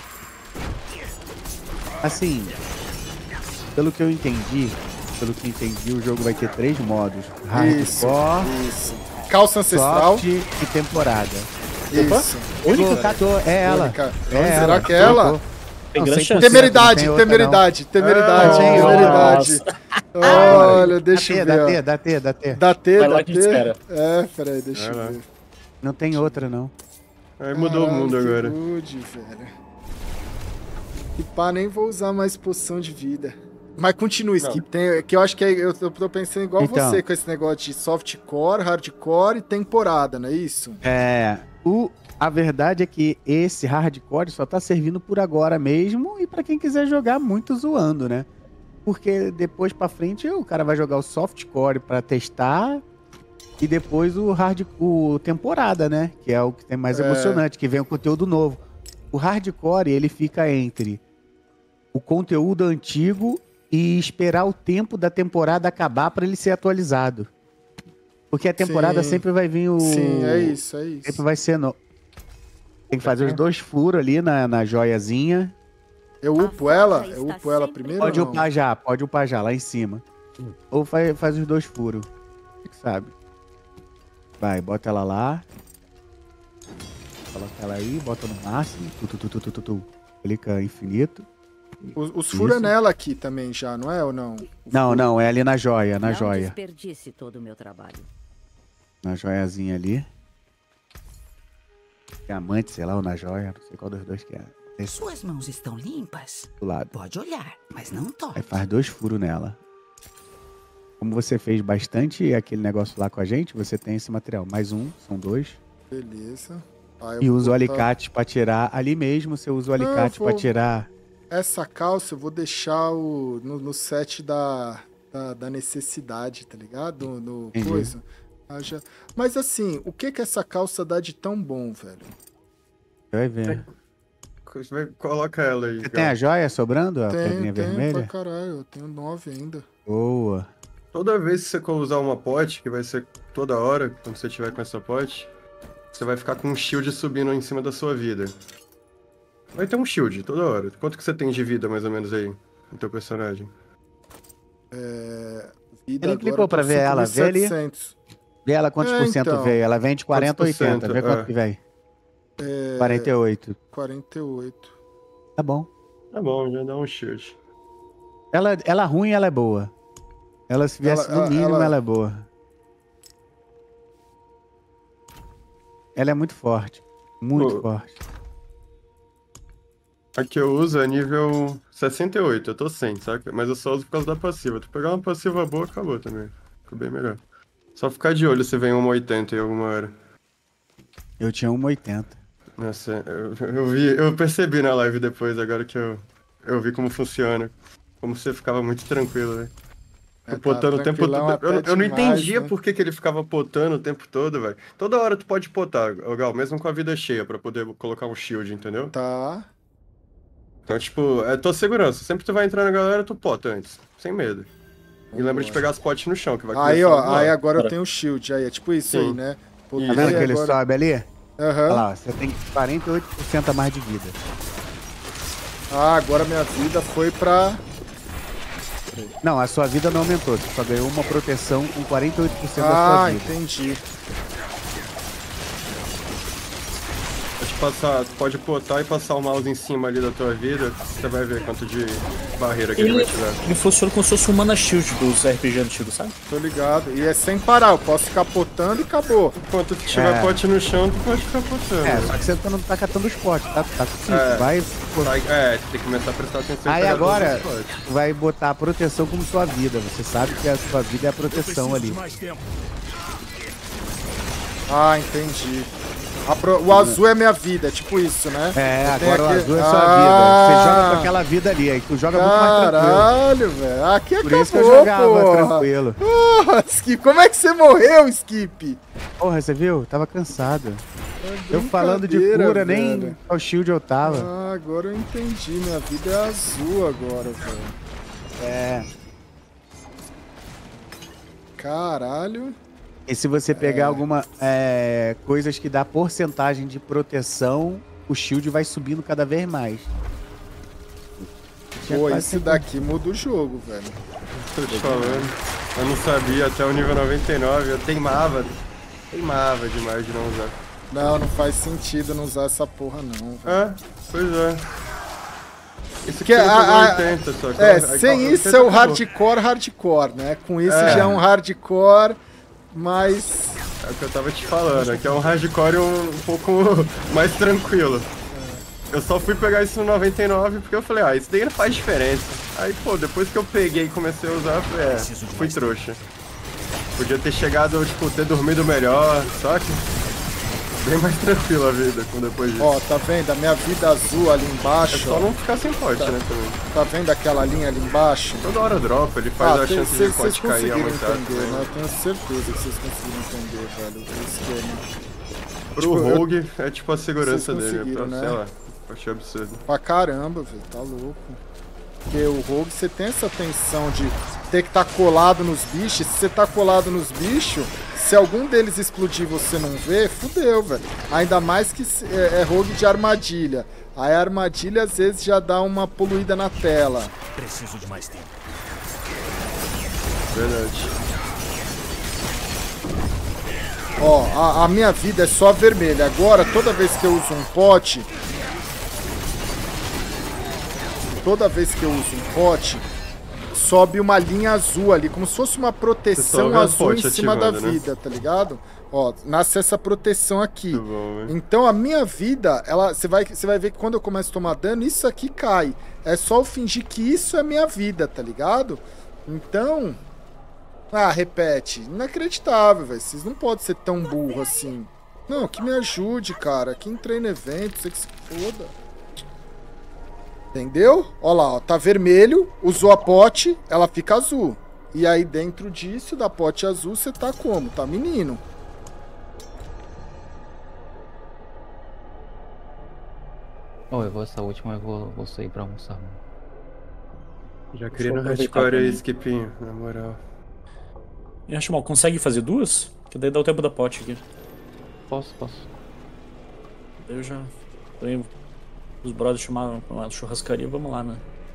assim, pelo que eu entendi, pelo que entendi, o jogo vai ter três modos: Isso, hardcore, isso. Calça ancestral. soft e temporada. Isso. Única catou é ela. Única. É Será ela. que é ela? Colocou. Tem Não, grande cem por chance. cento, Temeridade, não tem outra, temeridade, temeridade, Ah, temeridade. Olha, deixa eu Dá ver. T, ó. dá T, dá T. Dá T, Vai dá lá que a gente T. espera. É, peraí, deixa Vai eu lá. ver. Não tem outra, não. Aí mudou o mundo Caralho, que agora. good, velho. E pá, nem vou usar mais poção de vida. Mas continua, Skip. Tem, que eu acho que é, eu, eu tô pensando igual Então. você com esse negócio de softcore, hardcore e temporada, não é isso? É. O, a verdade é que esse hardcore só tá servindo por agora mesmo e pra quem quiser jogar muito zoando, né? Porque depois pra frente o cara vai jogar o softcore pra testar e depois o hard o temporada, né? Que é o que tem mais É. emocionante, que vem o conteúdo novo. O hardcore, ele fica entre o conteúdo antigo e esperar o tempo da temporada acabar pra ele ser atualizado. Porque a temporada Sim. sempre vai vir o... Sim, é isso, é isso. Sempre vai ser no... Tem que fazer os dois furos ali na, na joiazinha. Eu upo ela? Eu upo ela primeiro Pode ou não? upar já, pode upar já, lá em cima. Ou faz, faz os dois furos. Você que sabe. Vai, bota ela lá. Coloca ela aí, bota no máximo. Tu, tu, tu, tu, tu, tu, tu. Clica infinito. Os, os furos é Isso. nela aqui também já, não é ou não? O Não, furo- não, é ali na joia, na Não joia. desperdice todo o meu trabalho. Na joiazinha ali. Diamante, sei lá, ou na joia, não sei qual dos dois que é. Esse Suas mãos estão limpas? do lado. Pode olhar, mas não toque. Aí faz dois furos nela. Como você fez bastante aquele negócio lá com a gente, você tem esse material. Mais um, são dois. Beleza. Ah, eu E vou usa o botar- alicate pra tirar. Ali mesmo você usa o Não, alicate eu vou- pra tirar. Essa calça eu vou deixar o, no, no set da, da, da necessidade, tá ligado? No, no Entendi. coisa. Ah, já- Mas assim, o que que essa calça dá de tão bom, velho? Vai ver. vai- coloca ela aí. Você Gal. tem a joia sobrando, a Tem, pedrinha tem pra vermelha? caralho. Eu tenho nove ainda. Boa. Toda vez que você for usar uma pote, que vai ser toda hora, quando você tiver com essa pote, você vai ficar com um shield subindo em cima da sua vida. Vai ter um shield toda hora. Quanto que você tem de vida, mais ou menos, aí, no teu personagem? É... Vida Ele agora clicou eu tô pra ver ela, vê ali. setecentos. Vê ela quantos É, por cento então. veio. Ela vem de quarenta a Quantos por oitenta. cento? Vê quanto É. que vem. É... quarenta e oito. quarenta e oito. Tá bom. Tá bom, já dá um shield. Ela, ela ruim, ela é boa. Ela, se viesse Ela- no ela- mínimo, ela- ela é boa. Ela é muito forte. Muito Pô. forte. A que eu uso é nível sessenta e oito, eu tô cem, saca? Mas eu só uso por causa da passiva. Tu pegar uma passiva boa, acabou também. Ficou bem melhor. Só ficar de olho se vem uma oitenta em alguma hora. Eu tinha uma oitenta. Nossa, eu, eu vi, eu percebi na live depois, agora que eu, eu vi como funciona. Como você ficava muito tranquilo, velho. É, Tu potando tá o tempo todo. tranquilão Eu, até eu não demais, entendia né? por que, que ele ficava potando o tempo todo, velho. Toda hora tu pode potar, ô Gal, mesmo com a vida cheia, pra poder colocar um shield, entendeu? Tá. Então, tipo, é tua segurança. Sempre que tu vai entrar na galera, tu pota antes, sem medo. E lembra de pegar as potes no chão, que vai Aí, começar ó, a voar. aí agora eu Bora. tenho o shield. Aí, é tipo isso Sim. aí, né? Pô, Isso. Tá vendo aí que ele agora- sobe ali? Aham. Olha lá, ó, você tem quarenta e oito por cento a mais de vida. Ah, agora minha vida foi pra... Não, a sua vida não aumentou. Você só ganhou uma proteção com quarenta e oito por cento da Ah, sua vida. entendi. Pode passar, tu pode potar e passar o mouse em cima ali da tua vida, você vai ver quanto de barreira que ele, Ele, vai te dar. ele funciona como se fosse um mana shield dos R P G antigos, sabe? Tô ligado. E é sem parar, eu posso ficar potando e acabou. Enquanto tu tiver É. pote no chão, tu pode ficar potando. É, só que você não tá catando os potes, tá? Tá com É. Vai, Sai- É, tu tem que começar a prestar atenção. em Aí pegar agora, todos os potes. vai botar a proteção como sua vida. Você sabe que a sua vida é a proteção Preciso ali. de mais tempo. Ah, entendi. A pro- O azul é minha vida, é tipo isso, né? É, Eu tenho agora o aqui- azul é sua Ah, vida. Você joga com aquela vida ali, aí tu joga muito mais tranquilo. Caralho, velho. Aqui Por acabou, isso que eu jogava porra. tranquilo. Porra, Skip, como é que você morreu, Skip? Porra, você viu? Tava cansado. É Eu falando de brincadeira, cura, nem velho. ao shield eu tava. Ah, agora eu entendi. Minha vida é azul agora, velho. É. Caralho. E se você pegar alguma é, coisas que dá porcentagem de proteção, o shield vai subindo cada vez mais. Tinha Pô, quase esse cem- daqui muda o jogo, velho. Tô te falando. Eu não sabia até o nível noventa e nove, eu teimava. Teimava demais de não usar. Não, não faz sentido não usar essa porra, não. velho. É, pois é. Isso Que aqui a- pegou a- oitenta, só que É, aí- sem aí- isso oitenta é o acabou. hardcore, hardcore, né? Com isso É. já é um hardcore, mas... É o que eu tava te falando, que é um hardcore um, um pouco mais tranquilo. Eu só fui pegar isso no noventa e nove porque eu falei, ah, isso daí não faz diferença. Aí, pô, depois que eu peguei e comecei a usar, eu falei, é, fui trouxa. Podia ter chegado, tipo, ter dormido melhor, só que bem mais tranquilo a vida com depois disso. Ó, tá vendo? A minha vida azul ali É embaixo, só ó. não ficar sem pote, né, também. Tá vendo aquela linha ali embaixo? Toda hora dropa, ele faz Ah, a tem- chance cês- de vocês pote cair conseguiram aumentar entender, também. né? Eu tenho certeza que vocês conseguiram entender, velho, o esquema. Pro Tipo, eu- Rogue é tipo a segurança Vocês dele, é pra, conseguiram, né? sei lá, eu achei absurdo. Pra caramba, velho, tá louco. Porque o Rogue, você tem essa tensão de ter que estar colado nos bichos. Se você tá colado nos bichos, se algum deles explodir e você não vê, fudeu, velho. Ainda mais que se- é, é Rogue de armadilha. Aí a armadilha às vezes já dá uma poluída na tela. Preciso de mais tempo. Verdade. Ó, a, a minha vida é só vermelha. Agora, toda vez que eu uso um pote... Toda vez que eu uso um pote, sobe uma linha azul ali, como se fosse uma Você só proteção vê o azul em pote cima da ativando, né? vida, tá ligado? Ó, nasce essa proteção aqui. Muito bom, velho. Então a minha vida, ela, você vai, você vai ver que quando eu começo a tomar dano, isso aqui cai. É só eu fingir que isso é minha vida, tá ligado? Então... Ah, repete. Inacreditável, velho. Vocês não podem ser tão burro assim. Não, que me ajude, cara. Quem treina evento, você que se foda. Entendeu? Ó lá, ó. Tá vermelho, usou a pote, ela fica azul. E aí dentro disso, da pote azul, você tá como? Tá menino. Oh, eu vou essa última, eu vou, vou sair pra almoçar, mano. Já queria no aproveitar hardcore aí, também. Skipinho, na moral. E acho mal, consegue fazer duas? Que daí dá o tempo da pote aqui. Posso, posso. Daí eu já. Daí os brothers chamaram uma churrascaria, vamos lá, né?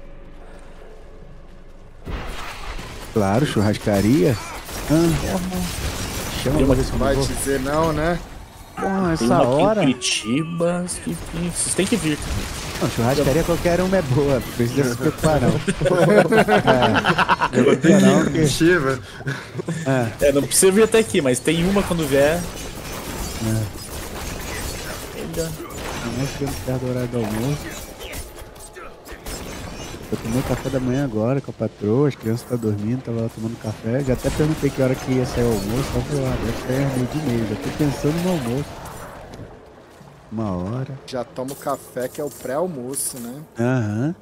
Claro, churrascaria. Ah, chama Tem pra uma- ver se eu Vai vou. dizer não, né? Porra, Tem essa uma hora. aqui em Curitiba, que vocês têm que vir. Não, churrascaria qualquer uma é boa, não precisa se preocupar não. É, não precisa não, que... Shiva. É, não precisa vir até aqui, mas tem uma quando vier. Ainda. Nós chegamos perto do horário do almoço. Eu tomei café da manhã agora com a patroa, as crianças estão dormindo, tava lá tomando café. Já até perguntei que hora que ia sair o almoço, ela falou, ah, deve sair meio de meio, já tô pensando no almoço. Uma hora. Já toma o café, que é o pré-almoço, né? Aham.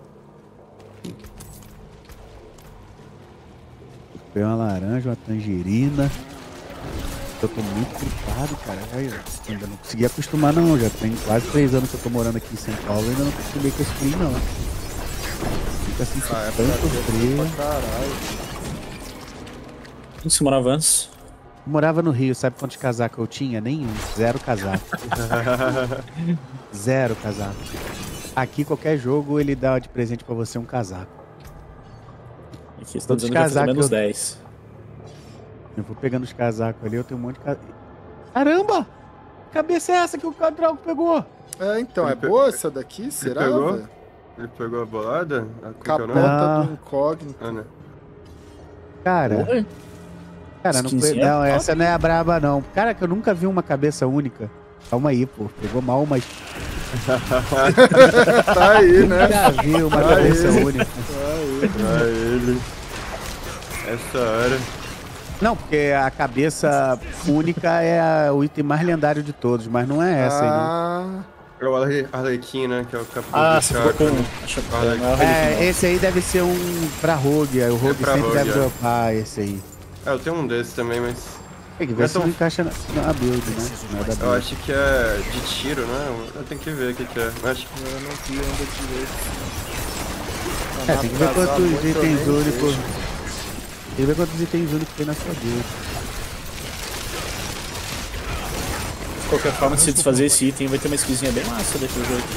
Peguei uma laranja, uma tangerina. Eu tô muito gripado, cara. Aí, eu ainda não consegui acostumar não. Já tem quase três anos que eu tô morando aqui em São Paulo e ainda não acostumei com esse frio não. Fica assim, Ah, é tanto frio. pra caralho. Onde você morava antes? Eu morava no Rio, sabe quantos casacos eu tinha? Nenhum. Zero casaco. Zero casaco. Aqui qualquer jogo ele dá de presente pra você um casaco. Aqui você tá Todos dizendo que vai fazer casacos menos eu- dez. Eu vou pegando os casacos ali, eu tenho um monte de casaco. Caramba! Que cabeça é essa que o Drago pegou? É, então, é Ele pe- boa essa daqui? Será, pegou? velho? Ele pegou a bolada? A que que é o nome? Capota Não. do incógnito. Ah, né? Cara, Oi? cara, não, foi, Skinzinha não, top. essa não é a braba não. Cara, que eu nunca vi uma cabeça única. Calma aí, pô. Pegou mal, mas Tá aí, né? já vi uma Aí. cabeça única. Pra ele. Essa hora. Não, porque a cabeça única é a- o item mais lendário de todos, mas não é essa aí, não. Ah, É o Arle- Arlequim, né? Que é o capuz Ah, do você ficou chakra. com. Acho que Olha não é o aqui. Relic, É, esse aí deve ser um pra rogue, aí o rogue pra sempre rogue, deve é. dropar esse aí. É, eu tenho um desses também, mas Tem que Não ver é se tão- não encaixa na, na build, né? Não é da eu build. acho que é de tiro, né? Eu tenho que ver o que, que é. Eu acho que eu não vi ainda direito. É, tem que ver Atrasar quantos muito, eu itens nem únicos. vejo. Tem que ver quantos itens únicos tem na sua build. De qualquer forma, se desfazer esse item, vai ter uma skinzinha bem massa daqui do jogo.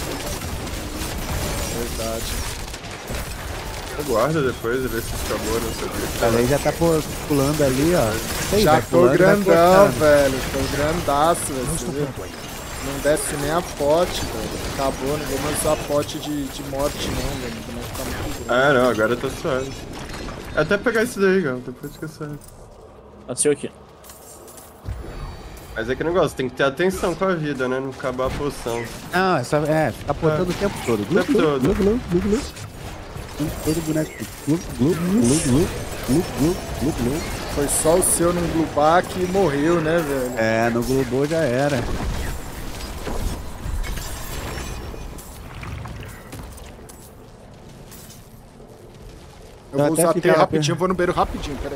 Verdade. eu guardo depois, ver se acabou, não sei o que. Ela aí já tá pu- pulando ali, ó. Isso aí, Já vai tô pulando, vai grandão, cortando. velho. Tô grandaço, velho. Não Você estou viu? pronto ainda. Não desce nem a pote, velho. Acabou, não vou mais usar pote de, de morte, não, velho. O boneco tá muito grande. Ah, não, agora tá suave. Até pegar isso daí, Gal, depois que sabe. Aconteceu aqui. Mas é que negócio, tem que ter atenção com a vida, né? Não acabar a poção. Não, é só. É, ficar botando o tempo todo. Glu, tempo glu, todo. glu, glu, glu, glu. Todo boneco. Glu, glu, glu, glu, glu, glu, glu, glu. Foi só o seu num Glubac e morreu, né, velho? É, no Globo já era. Eu Eu vou até usar fiquei T na rapidinho, vou no beiro rapidinho, peraí.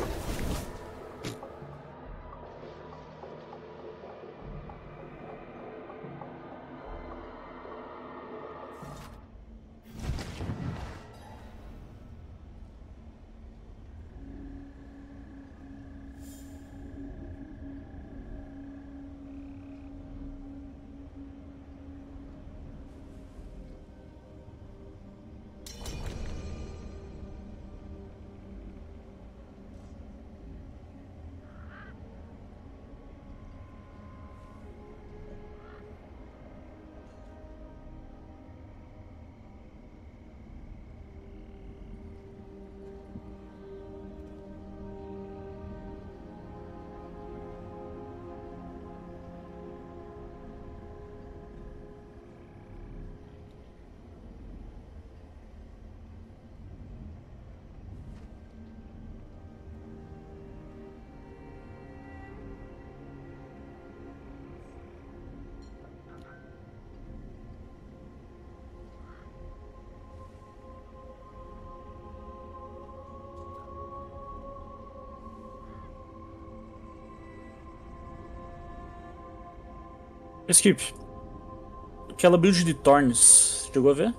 Skip. aquela build de Thorns, chegou a ver?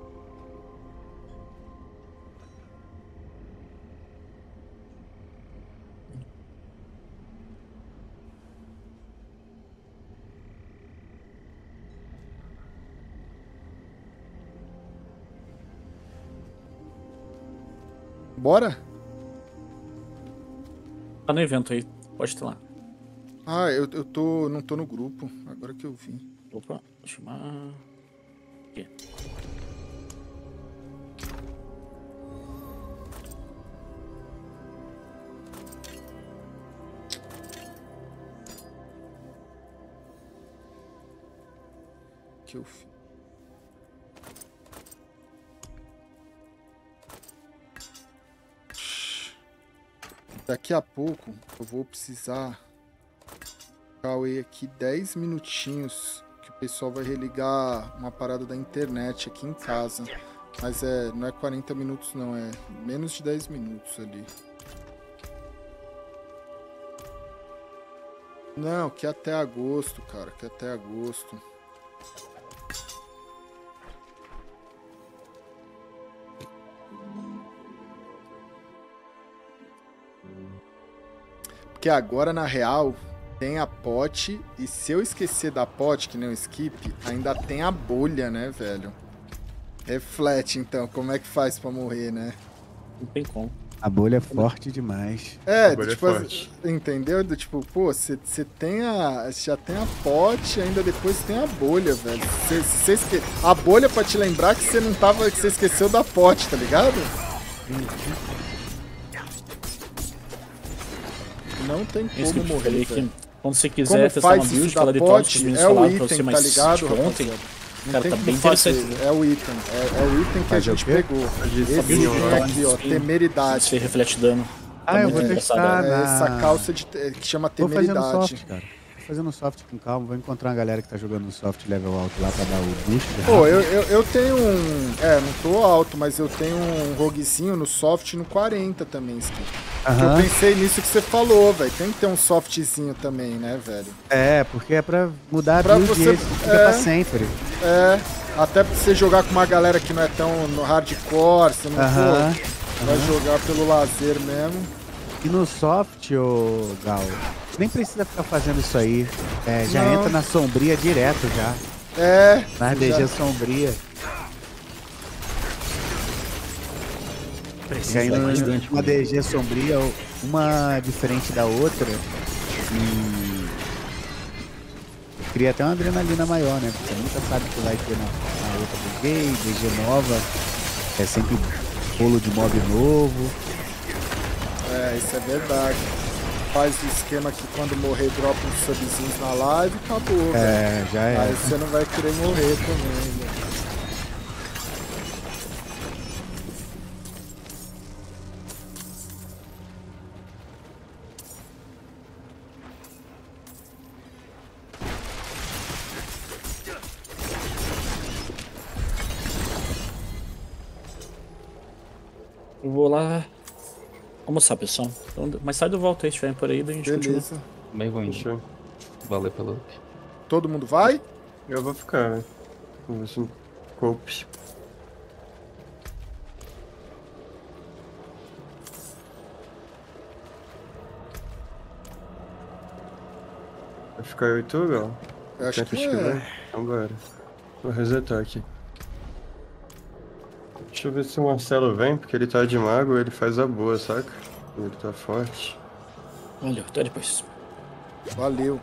Bora? Tá no evento aí, pode estar lá. Ah, eu, eu tô. Não tô no grupo, agora que eu vi. Opa, deixa eu chamar. Aqui. Que eu fiz. Daqui a pouco eu vou precisar Cauê aqui dez minutinhos que o pessoal vai religar uma parada da internet aqui em casa. Mas é, não é quarenta minutos não, é menos de dez minutos ali. Não, que é até agosto, cara, que é até agosto. Porque agora, na real, tem a pote, e se eu esquecer da pote, que nem o skip, ainda tem a bolha, né, velho? Reflete, então, como é que faz pra morrer, né? Não tem como. A bolha é forte demais. É, bolha tipo, é forte. entendeu? Do tipo, pô, você tem a. Já tem a pote, ainda depois tem a bolha, velho. Cê, cê esque... A bolha pra te lembrar que você não tava. Que você esqueceu da pote, tá ligado? Não tem Isso que como eu morrer, falei velho. que quando você Como quiser testar faz uma isso build, da aquela de Thorns que os pote meninos é o falaram pra item, você tá mais ligado, ontem. rapaziada? Não Cara, tem tá como bem fazer. interessante. É o item. É, é o item que a Fazer o gente quê? pegou. Esse Sabinho, item né? aqui, ó, Sim. temeridade. Você reflete dano. Tá Ah, eu muito vou engraçado. testar. É na- essa calça de, te- que chama Vou fazendo temeridade. soft, cara. Vou fazendo soft com calma. Vou encontrar uma galera que tá jogando no soft level alto lá pra dar o boost. Pô, eu, eu, eu tenho um. É, não tô alto, mas eu tenho um roguezinho no soft no quarenta também, Skin. Aham. Eu pensei nisso que você falou, velho. Tem que ter um softzinho também, né, velho? É, porque é pra mudar a Pra build você- esse fica é. pra sempre. É, até pra você jogar com uma galera que não é tão no hardcore, você não Aham. pô, vai jogar pelo lazer mesmo. E no soft, ô Gal, nem precisa ficar fazendo isso aí. É, já Não. entra na sombria direto já. É. Na você D G já- sombria. Já Preciso entra de mais uma tempo. D G sombria, uma diferente da outra. E cria até uma adrenalina maior, né? Porque você nunca sabe o que vai ter na, na outra D G, e D G nova. É sempre bolo de mob novo. É, isso é verdade. Faz o esquema que quando morrer dropa uns subzinhos na live e acabou, velho. É, já é. Aí você não vai querer morrer também, velho. Eu vou lá almoçar, pessoal. Então, mais tarde eu volto aí, se estiverem por aí, daí a gente continua. Beleza. Bem vou indo. Fechou. Valeu pelo up. Todo mundo vai? Eu vou ficar, velho. Vamos ver se coupe. Vai ficar eu e tu, Gal? Eu acho Tempo que de é. vai? Então bora. Vou resetar aqui. Deixa eu ver se o Marcelo vem, porque ele tá de mago, ele faz a boa, saca? Ele tá forte. Valeu, até depois. Valeu.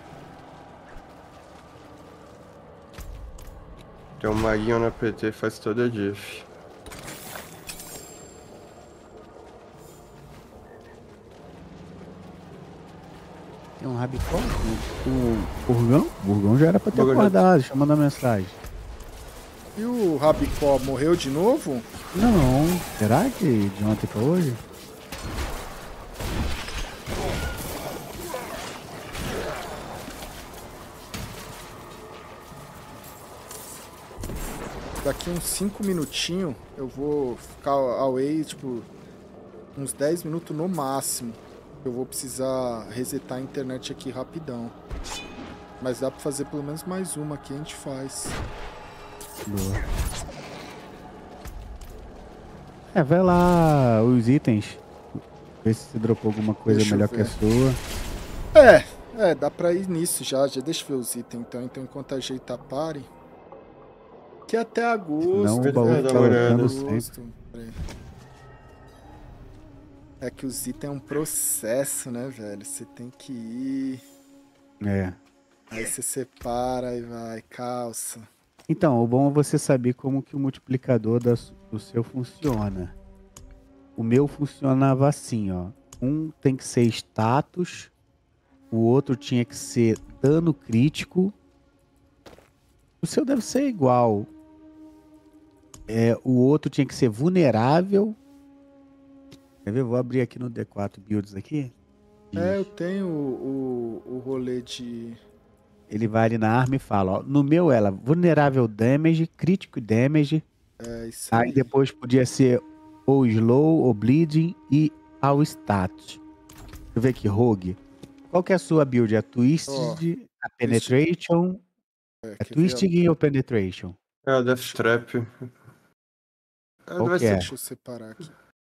Tem um maguinho na P T, faz toda a diff. Tem um rabicó? O, o Burgão? O Burgão já era pra ter Burgão já- acordado, deixa eu mandar mensagem. E o Rabicó morreu de novo? Não, será que de ontem pra hoje? Daqui uns cinco minutinhos eu vou ficar away, tipo, uns dez minutos no máximo. Eu vou precisar resetar a internet aqui rapidão. Mas dá pra fazer pelo menos mais uma aqui, a gente faz. Boa. É, vai lá os itens. Vê se você dropou alguma coisa Deixa eu melhor que a ver. sua. É, é, dá pra ir nisso já. Já deixa eu ver os itens então. Então, enquanto ajeita a party. Que até agosto. Não, o né? baú dá tá uma olhada. lotando sempre. Agosto. Peraí. É que os itens é um processo, né, velho? Você tem que ir. É. Aí você separa e vai, calça. Então, o bom é você saber como que o multiplicador da su- do seu funciona. O meu funcionava assim, ó. Um tem que ser status, o outro tinha que ser dano crítico. O seu deve ser igual. É, o outro tinha que ser vulnerável. Quer ver? Vou abrir aqui no D quatro Builds aqui. É, eu Isso. tenho o, o, o rolê de. Ele vai ali na arma e fala, ó. No meu ela, vulnerável damage, crítico damage. É isso Aí aí. depois podia ser ou slow, ou bleeding e ao stat. Deixa eu ver aqui, Rogue. Qual que é a sua build? A Twisted, a Penetration, É, a quer ver? Twisted ou Penetration? É, o Death Trap. É, Qual vai que é? ser- Deixa eu separar aqui.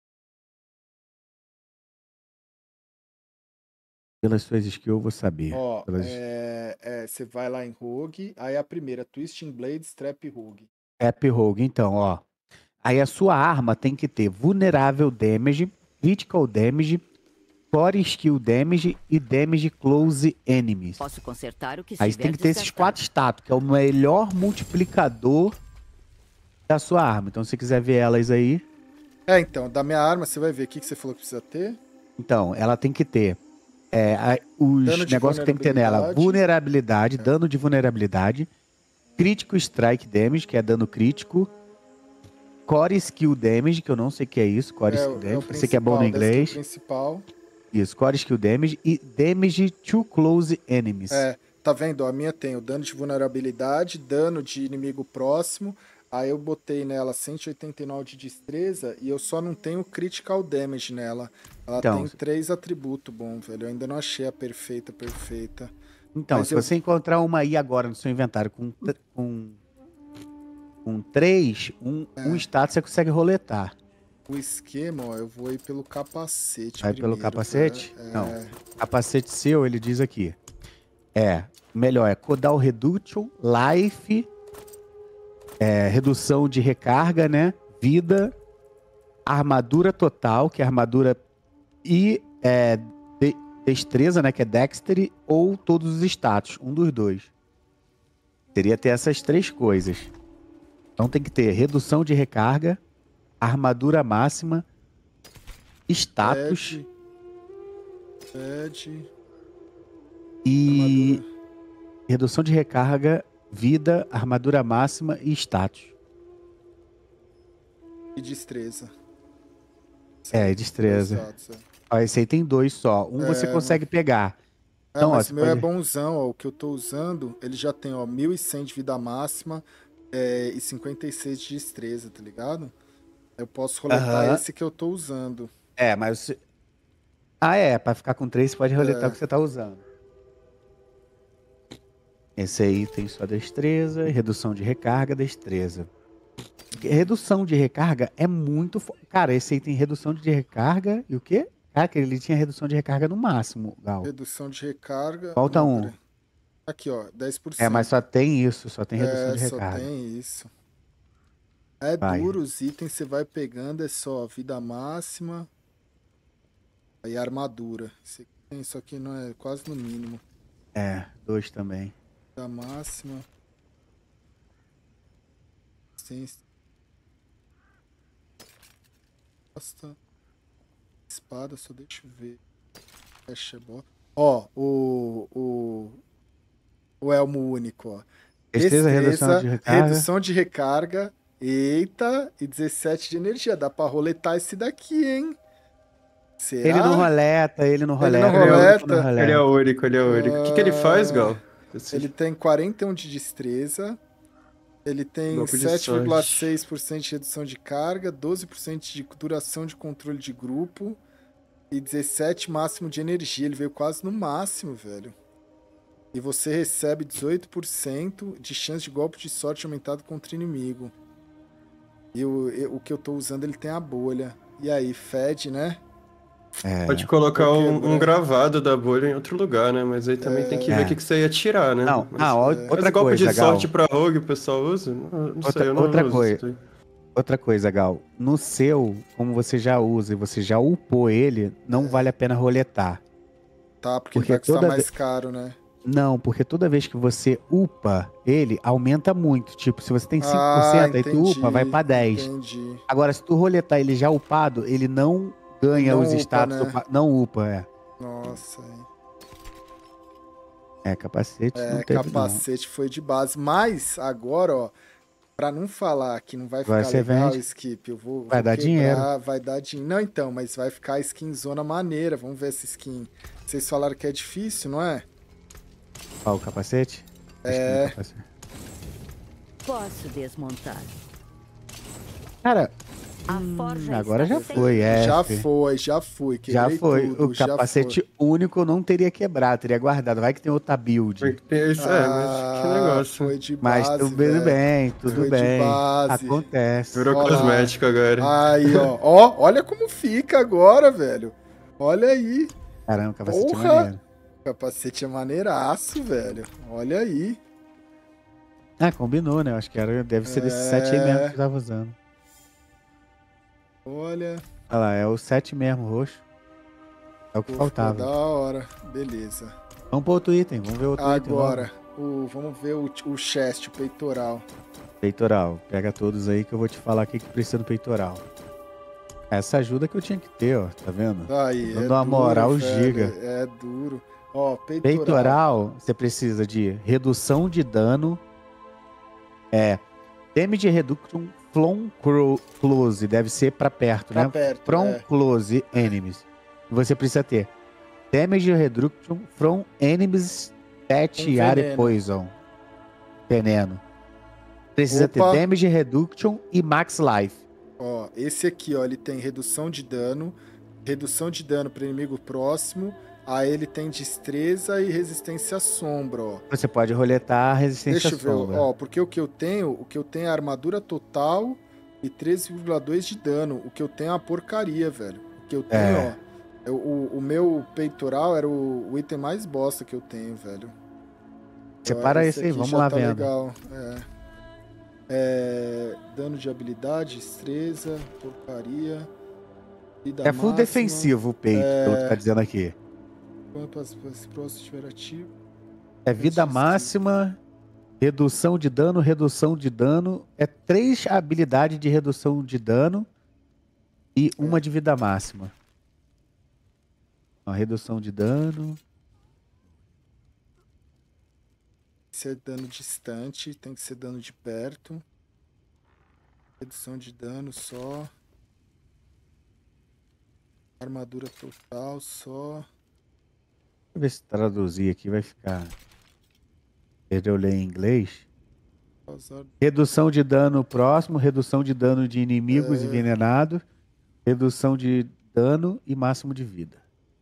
Pelas suas skills eu vou saber. Ó, Pelas... é, é, você vai lá em Rogue, aí a primeira, Twisting Blade, Strap Rogue. Trap Rogue, então, ó. Aí a sua arma tem que ter vulnerável damage, critical damage, core skill damage e damage close enemies. Posso consertar o que Aí estiver tem que ter esses desgastado. quatro status, que é o melhor multiplicador da sua arma. Então, se você quiser ver elas aí, É, então, da minha arma, você vai ver o que, que você falou que precisa ter. então, ela tem que ter é, a- os Dano de negócios que tem que ter nela: vulnerabilidade. vulnerabilidade, dano de vulnerabilidade, crítico strike damage, que é dano crítico, core skill damage, que eu não sei o que é isso, core É, skill o- é o damage, você que é bom no principal, deve ser o inglês. principal. Isso, core skill damage e damage to close enemies. É, tá vendo? A minha tem o dano de vulnerabilidade, dano de inimigo próximo. Aí eu botei nela cento e oitenta e nove de destreza e eu só não tenho critical damage nela. Ela Então, tem três atributos bom, velho. Eu ainda não achei a perfeita, perfeita. Então, Mas se eu- você encontrar uma aí agora no seu inventário com, t- com, com três, um, É. um status você consegue roletar. O esquema, ó, eu vou ir pelo capacete Vai primeiro, pelo capacete? velho. Não. É, Capacete seu, ele diz aqui. É, melhor, é Codal Reduction, Life, é, redução de recarga, né? Vida, armadura total, que é armadura e é, de- destreza, né? Que é Dexterity, ou todos os status, um dos dois. Teria ter essas três coisas. Então tem que ter redução de recarga, armadura máxima, status Pad, pad, e armadura. redução de recarga, vida, armadura máxima e status. E destreza. É, destreza. Exato, é. Ó, esse aí tem dois só. Um você É, consegue pegar. É, Então, ó, mas você o meu é pode- bonzão, ó. O que eu tô usando, ele já tem, ó, mil e cem de vida máxima é, e cinquenta e seis de destreza, tá ligado? Eu posso roletar Aham. esse que eu tô usando. É, mas você... Ah, é. Pra ficar com três, você pode roletar É. o que você tá usando. Esse aí tem só destreza, redução de recarga, destreza. Redução de recarga é muito... fo- Cara, esse aí tem redução de recarga e o quê? Cara, que ele tinha redução de recarga no máximo, Gal. Redução de recarga. Falta não, um. peraí. Aqui, ó, dez por cento. É, mas só tem isso, só tem redução É, de só recarga. tem isso. É Vai. duro, os itens você vai pegando, é só vida máxima. Aí armadura. Esse aqui tem, só que não é quase no mínimo. É, dois também. Vida máxima. Sim. Basta. Espada, só deixa eu ver. Fecha bota. Ó, o, o. O elmo único, ó. Destreza, redução de recarga. redução de recarga. Eita, e dezessete de energia. Dá pra roletar esse daqui, hein? Será? Ele não roleta, ele não Ele roleta. não ele é o único que roleta. roleta. Ele é único, ele é único. O que, que ele faz, Ah, Gal? Esse- Ele tem quarenta e um de destreza. Ele tem Bloco de sete vírgula sorte. seis por cento de redução de carga, doze por cento de duração de controle de grupo e dezessete máximo de energia. Ele veio quase no máximo, velho. E você recebe dezoito por cento de chance de golpe de sorte aumentado contra inimigo. E o, o que eu tô usando, ele tem a bolha. E aí, fede, né? É. Pode colocar Tô um, um quebrando. gravado da bolha em outro lugar, né? Mas aí também tem que ver É. o que, que você ia tirar, né? Não, Mas, ah, ó, mas outra golpe coisa, de sorte Gal. pra rogue o pessoal usa? Não, não Outra- sei, eu não outra uso coisa. isso aí. Outra coisa, Gal. No seu, como você já usa e você já upou ele, não vale a pena roletar. Tá, porque, Porque vai custar toda mais ve- caro, né? Não, porque toda vez que você upa ele, aumenta muito. Tipo, se você tem cinco por Ah, cento, aí tu entendi, upa, vai pra dez. Entendi. Agora, se tu roletar ele já upado, ele não ganha Não os upa, status. né? upa- Não upa, é. Nossa, hein? É, capacete não É, teve capacete foi de base. Mas, agora, ó, pra não falar que não vai Vai ficar ser legal, vende. Skip, eu vou, Vai vou dar quebrar, dinheiro. vai dar dinheiro. Não, então, mas vai ficar a skin zona maneira. Vamos ver essa skin. Vocês falaram que é difícil, não é? não. Ó, o capacete? É. Acho que o capacete. Posso desmontar. Cara, A forja agora está já sem- foi, é. já fi. foi, já foi. Já quebrei foi. tudo, O já capacete único não teria quebrado, teria guardado. Vai que tem outra build. Tem que ter isso, foi. é, mas que Ah, negócio. Foi de Mas base, tudo velho. bem, tudo Foi de bem. base. Acontece. Virou Ó lá. cosmético agora. Aí, ó. Ó, olha como fica agora, velho. Olha aí. Caramba, capacete Porra! é maneiro. O capacete é maneiraço, velho. Olha aí. Ah, combinou, né? Eu acho que era, deve ser desse É. set aí mesmo que eu tava usando. Olha. Olha lá, é o set mesmo, roxo. É o que Pô, ficou faltava. da hora. Beleza. Vamos pro outro item, vamos ver outro item. Agora, o, vamos ver o, o chest, o peitoral. logo. Peitoral. Pega todos aí que eu vou te falar o que que precisa do peitoral. Essa ajuda que eu tinha que ter, ó. Tá vendo? Aí, Dando é uma duro, moral velho, giga. É duro. Ó, peitoral. Peitoral, você precisa de redução de dano. É. Damage Reduction from cro- close. Deve ser pra perto, Pra né? perto, From é. close enemies. Você precisa ter Damage Reduction from enemies that Com are veneno. poison. Veneno. Precisa Opa. ter Damage Reduction e Max Life. Ó, esse aqui, ó, ele tem redução de dano, redução de dano para inimigo próximo, aí ele tem destreza e resistência à sombra, ó. Você pode roletar a resistência Deixa eu à ver, sombra. ó, porque o que eu tenho, o que eu tenho é armadura total e treze vírgula dois de dano. O que eu tenho é uma porcaria, velho. O que eu tenho, É. ó, eu- o, o meu peitoral era o, o item mais bosta que eu tenho, velho. Separa Agora esse aí, aqui vamos já lá tá vendo. legal, é. É, dano de habilidade, destreza, porcaria. Vida É full máxima, defensivo o peito, É. pelo que tá dizendo aqui. quando passa- passa- próximo estiver ativo. É vida Resistência. máxima, redução de dano, redução de dano. É três habilidades de redução de dano e uma de vida máxima. Ó, redução de dano. Se é dano distante, tem que ser dano de perto. Redução de dano só. Armadura total só. Deixa eu ver se traduzir aqui vai ficar. Eu ler em inglês. Causar- Redução de dano próximo, redução de dano de inimigos É. envenenados, redução de dano e máximo de vida.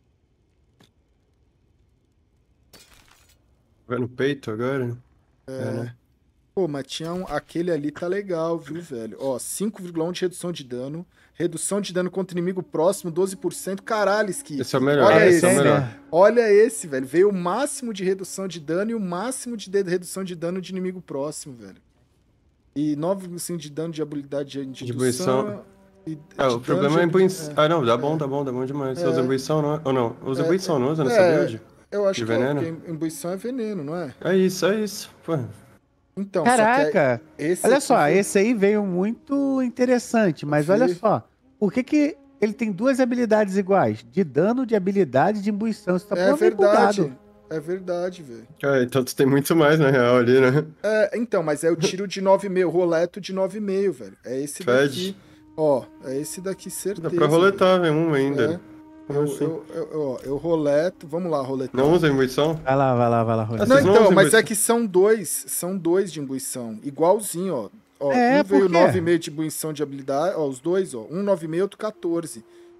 Vai no peito agora? É. né? Pô, mas tinha um, aquele ali tá legal, viu, velho? Ó, cinco vírgula um de redução de dano. Redução de dano contra inimigo próximo, doze por cento. Caralho, Skip. Esse é o melhor, Olha esse esse, é o melhor. né? Olha esse, velho. Veio o máximo de redução de dano e o máximo de, de- redução de dano de inimigo próximo, velho. E nove por cento de dano de habilidade de De indução. imbuição. e Ah, de o problema é a dano de- imbuição. Ah, não, dá bom, dá bom, dá bom demais. Você É. usa imbuição, não é? Ou não? Usa É, imbuição, não usa nessa é. build? Eu acho de que é, veneno? porque imbuição é veneno, não é? É isso, é isso. Pô, Então, só que Caraca! é- esse Olha aqui só, foi- esse aí veio muito interessante, mas Sim. olha só. Por que que ele tem duas habilidades iguais? De dano, de habilidade, de imbuição. Você tá É pô, meio verdade. bugado. É verdade, velho. ah, então tu tem muito mais na real ali, né? É, então, mas é o tiro de nove vírgula cinco, roleto de nove vírgula cinco, velho. É esse Fede. daqui. Ó, é esse daqui, certeza. Dá pra roletar, vem um ainda. velho. É. Como Eu, assim? eu, eu, ó, eu roleto. Vamos lá, roletar. Não usa imbuição? Vai lá, vai lá, vai lá, Rolê. Ah, Não, Vocês não então, usam mas é imbuição? que são dois. São dois de imbuição. Igualzinho, ó. Ó, É, um veio por quê? nove vírgula cinco de imbuição de habilidade. Ó, os dois, ó. Um nove vírgula cinco, outro quatorze.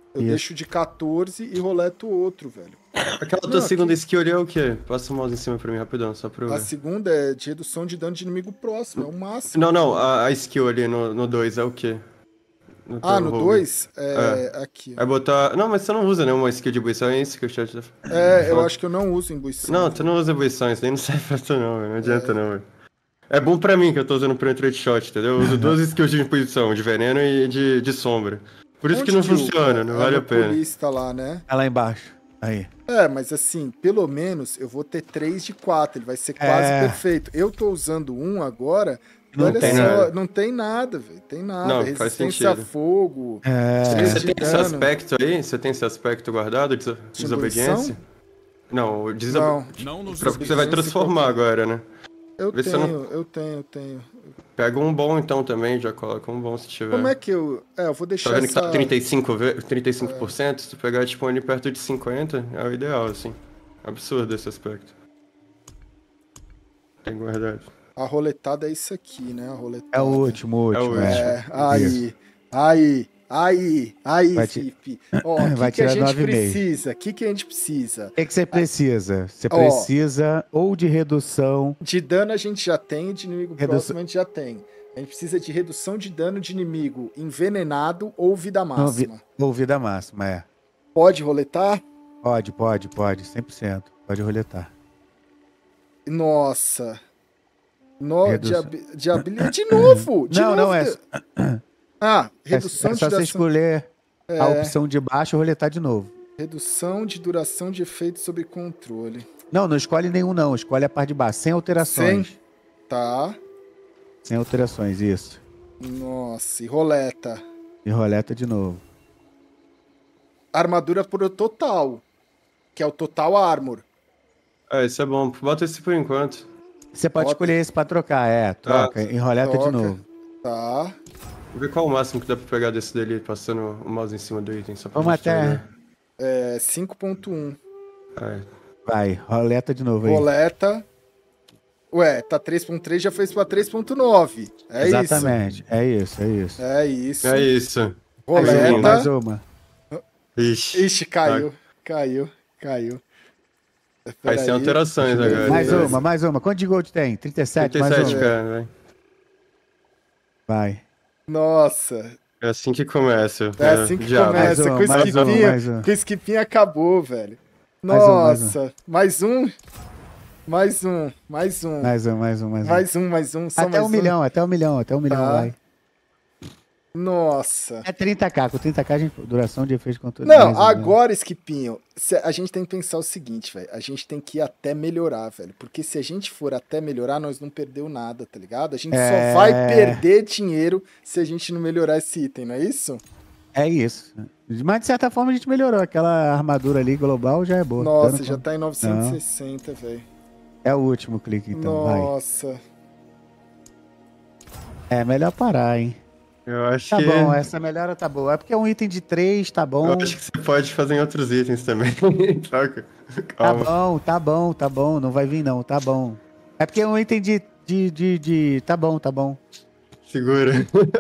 Eu Isso. deixo de quatorze e roleto outro, velho. Aquela Não, tua segunda aqui- skill ali é o quê? Passa o mouse em cima pra mim, rapidão, só pra eu A ver. segunda é de redução de dano de inimigo próximo, é o máximo. Não, não, a, a skill ali no dois é o quê? No Ah, teu no rogue. dois? É, aqui. É botar... Não, mas você não usa nenhuma skill de buição, é isso que o chat tá... É, eu acho que eu não uso imbuição. Não, tu não usa buição, isso daí não serve pra tu não, velho. Não adianta não, velho. É bom pra mim que eu tô usando Penetrate Shot, entendeu? Eu uso duas skills de imposição, de veneno e de, de sombra. Por isso Onde que não o- funciona, não é vale a no pena. polista lá, né? É lá embaixo. Aí. É, mas assim, pelo menos eu vou ter três de quatro, ele vai ser quase É. perfeito. Eu tô usando um agora, Não olha tem só, nada. não tem nada, velho, tem nada. Não, faz Resistência a sentido. fogo, É. três Você de tem esse dano. aspecto aí? Você tem esse aspecto guardado de deso- De desobediência? Não, o desob... Não, Não nos Pra- Você vai transformar agora, né? eu Vê se tenho, eu não- eu tenho, eu tenho. Pega um bom então também, já coloca um bom se tiver. Como é que eu... É, eu vou Tá deixar vendo que essa... tá trinta e cinco, ve- trinta e cinco por cento? Se tu pegar tipo ali perto de cinquenta, é o ideal, assim. Absurdo esse aspecto. Tem guardado. A roletada é isso aqui, né? A roletada. É o último, o É o último. último. É, aí, aí, aí, aí, Vai ti- Fipe. Ó, o Vai que, que a tirar gente nove e meio. precisa? O que, que a gente precisa? O que, que você precisa? Você Ó. precisa ou de redução. De dano a gente já tem, de inimigo Redução- próximo a gente já tem. A gente precisa de redução de dano de inimigo envenenado ou vida Não, vi- máxima. ou vida máxima, é. Pode roletar? Pode, pode, pode. cem por cento. Pode roletar. Nossa. No, de, Redução. habi- de habilidade de novo! De Não, novo. não, é- Ah, É, redução é de só você duração. escolher a É, opção de baixo e roletar de novo. redução de duração de efeito sob controle. Não, não escolhe nenhum, não. Escolhe a parte de baixo, sem alterações. Tá. Sem alterações, isso. Nossa, e roleta. E roleta de novo. Armadura por total. Que é o total armor. Ah, isso é bom. Bota esse por enquanto. Você pode Bota. escolher esse pra trocar, é. Troca. E roleta de Troca. novo. Tá. Vou ver qual o máximo que dá pra pegar desse dele, passando o mouse em cima do item. Só pra Vamos gente ter uma até. ideia. É cinco ponto um. Ah, é. Vai, roleta de novo aí. Roleta. Ué, tá três ponto três, já fez pra três ponto nove. É Exatamente. É isso, é isso. isso. É isso. É isso. Mais uma, Roleta. mais uma. Ixi. Ixi, caiu. Caiu, caiu. Vai Peraí. ser alterações Deixa eu ver. agora. Mais Beleza. uma, mais uma. Quanto de gold tem? trinta e sete, trinta e sete, mais uma. cara, vai. Vai. Nossa. É assim que começa. É assim que diabo. começa. Mais um, com o mais um, esquipinho. mais um. Com o esquipinho acabou, velho. Mais um, mais um. Nossa. Mais um. Mais um. Mais um. Mais um, mais um, mais um. Mais um, mais um. Só Até mais um milhão, até um milhão, até um milhão, Tá. vai. Nossa. É trinta k, com trinta k a gente, duração de efeito de controle. Não, mais ou menos. agora, Esquipinho, cê- a gente tem que pensar o seguinte, velho. A gente tem que ir até melhorar, velho. Porque se a gente for até melhorar, nós não perdeu nada, tá ligado? A gente É. só vai perder dinheiro se a gente não melhorar esse item, não é isso? É isso. Mas de certa forma a gente melhorou. Aquela armadura ali global já é boa. Nossa, Dando já com- tá em novecentos e sessenta, velho. É o último clique, então, vai. Nossa. É melhor parar, hein? Eu acho Tá que. bom, essa melhora tá boa. É porque é um item de três, tá bom. Eu acho que você pode fazer em outros itens também. Troca. Tá Calma. bom, tá bom, tá bom. Não vai vir, não, tá bom. É porque é um item de. de, de, de... Tá bom, tá bom. Segura.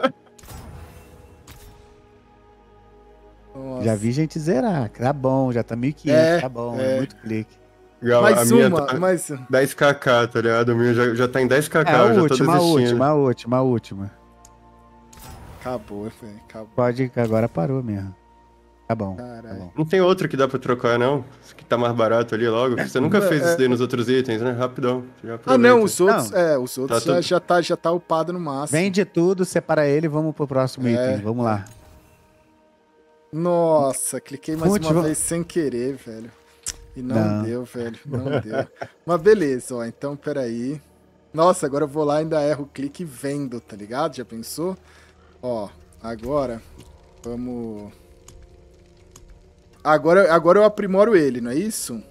Nossa. Já vi gente zerar. Tá bom, já tá mil e quinhentos, É, tá bom. É, é. muito clique. Legal, a Mais minha uma, tá mais dez k, tá ligado? A minha já, já tá em dez k, É eu a já tô última, a desistindo. última, a última, a última. Acabou, velho. Acabou. Pode que agora parou mesmo. Tá bom. Tá Caralho. bom. Não tem outro que dá pra trocar, não? Esse que tá mais barato ali logo? Você nunca É, fez é. isso daí nos outros itens, né? Rapidão. Já Ah, aproveita. não, os outros, Não. é, os outros Tá já, tudo- já, tá, já tá upado no máximo. Vende tudo, separa ele e vamos pro próximo É. item. Vamos lá. Nossa, cliquei mais Putz, uma vou- vez sem querer, velho. E não, Não. deu, velho. Não deu. Mas beleza, ó. Então, peraí. Nossa, agora eu vou lá e ainda erro o clique e vendo, tá ligado? Já pensou? Ó, agora vamos... Agora, agora eu aprimoro ele, não é isso?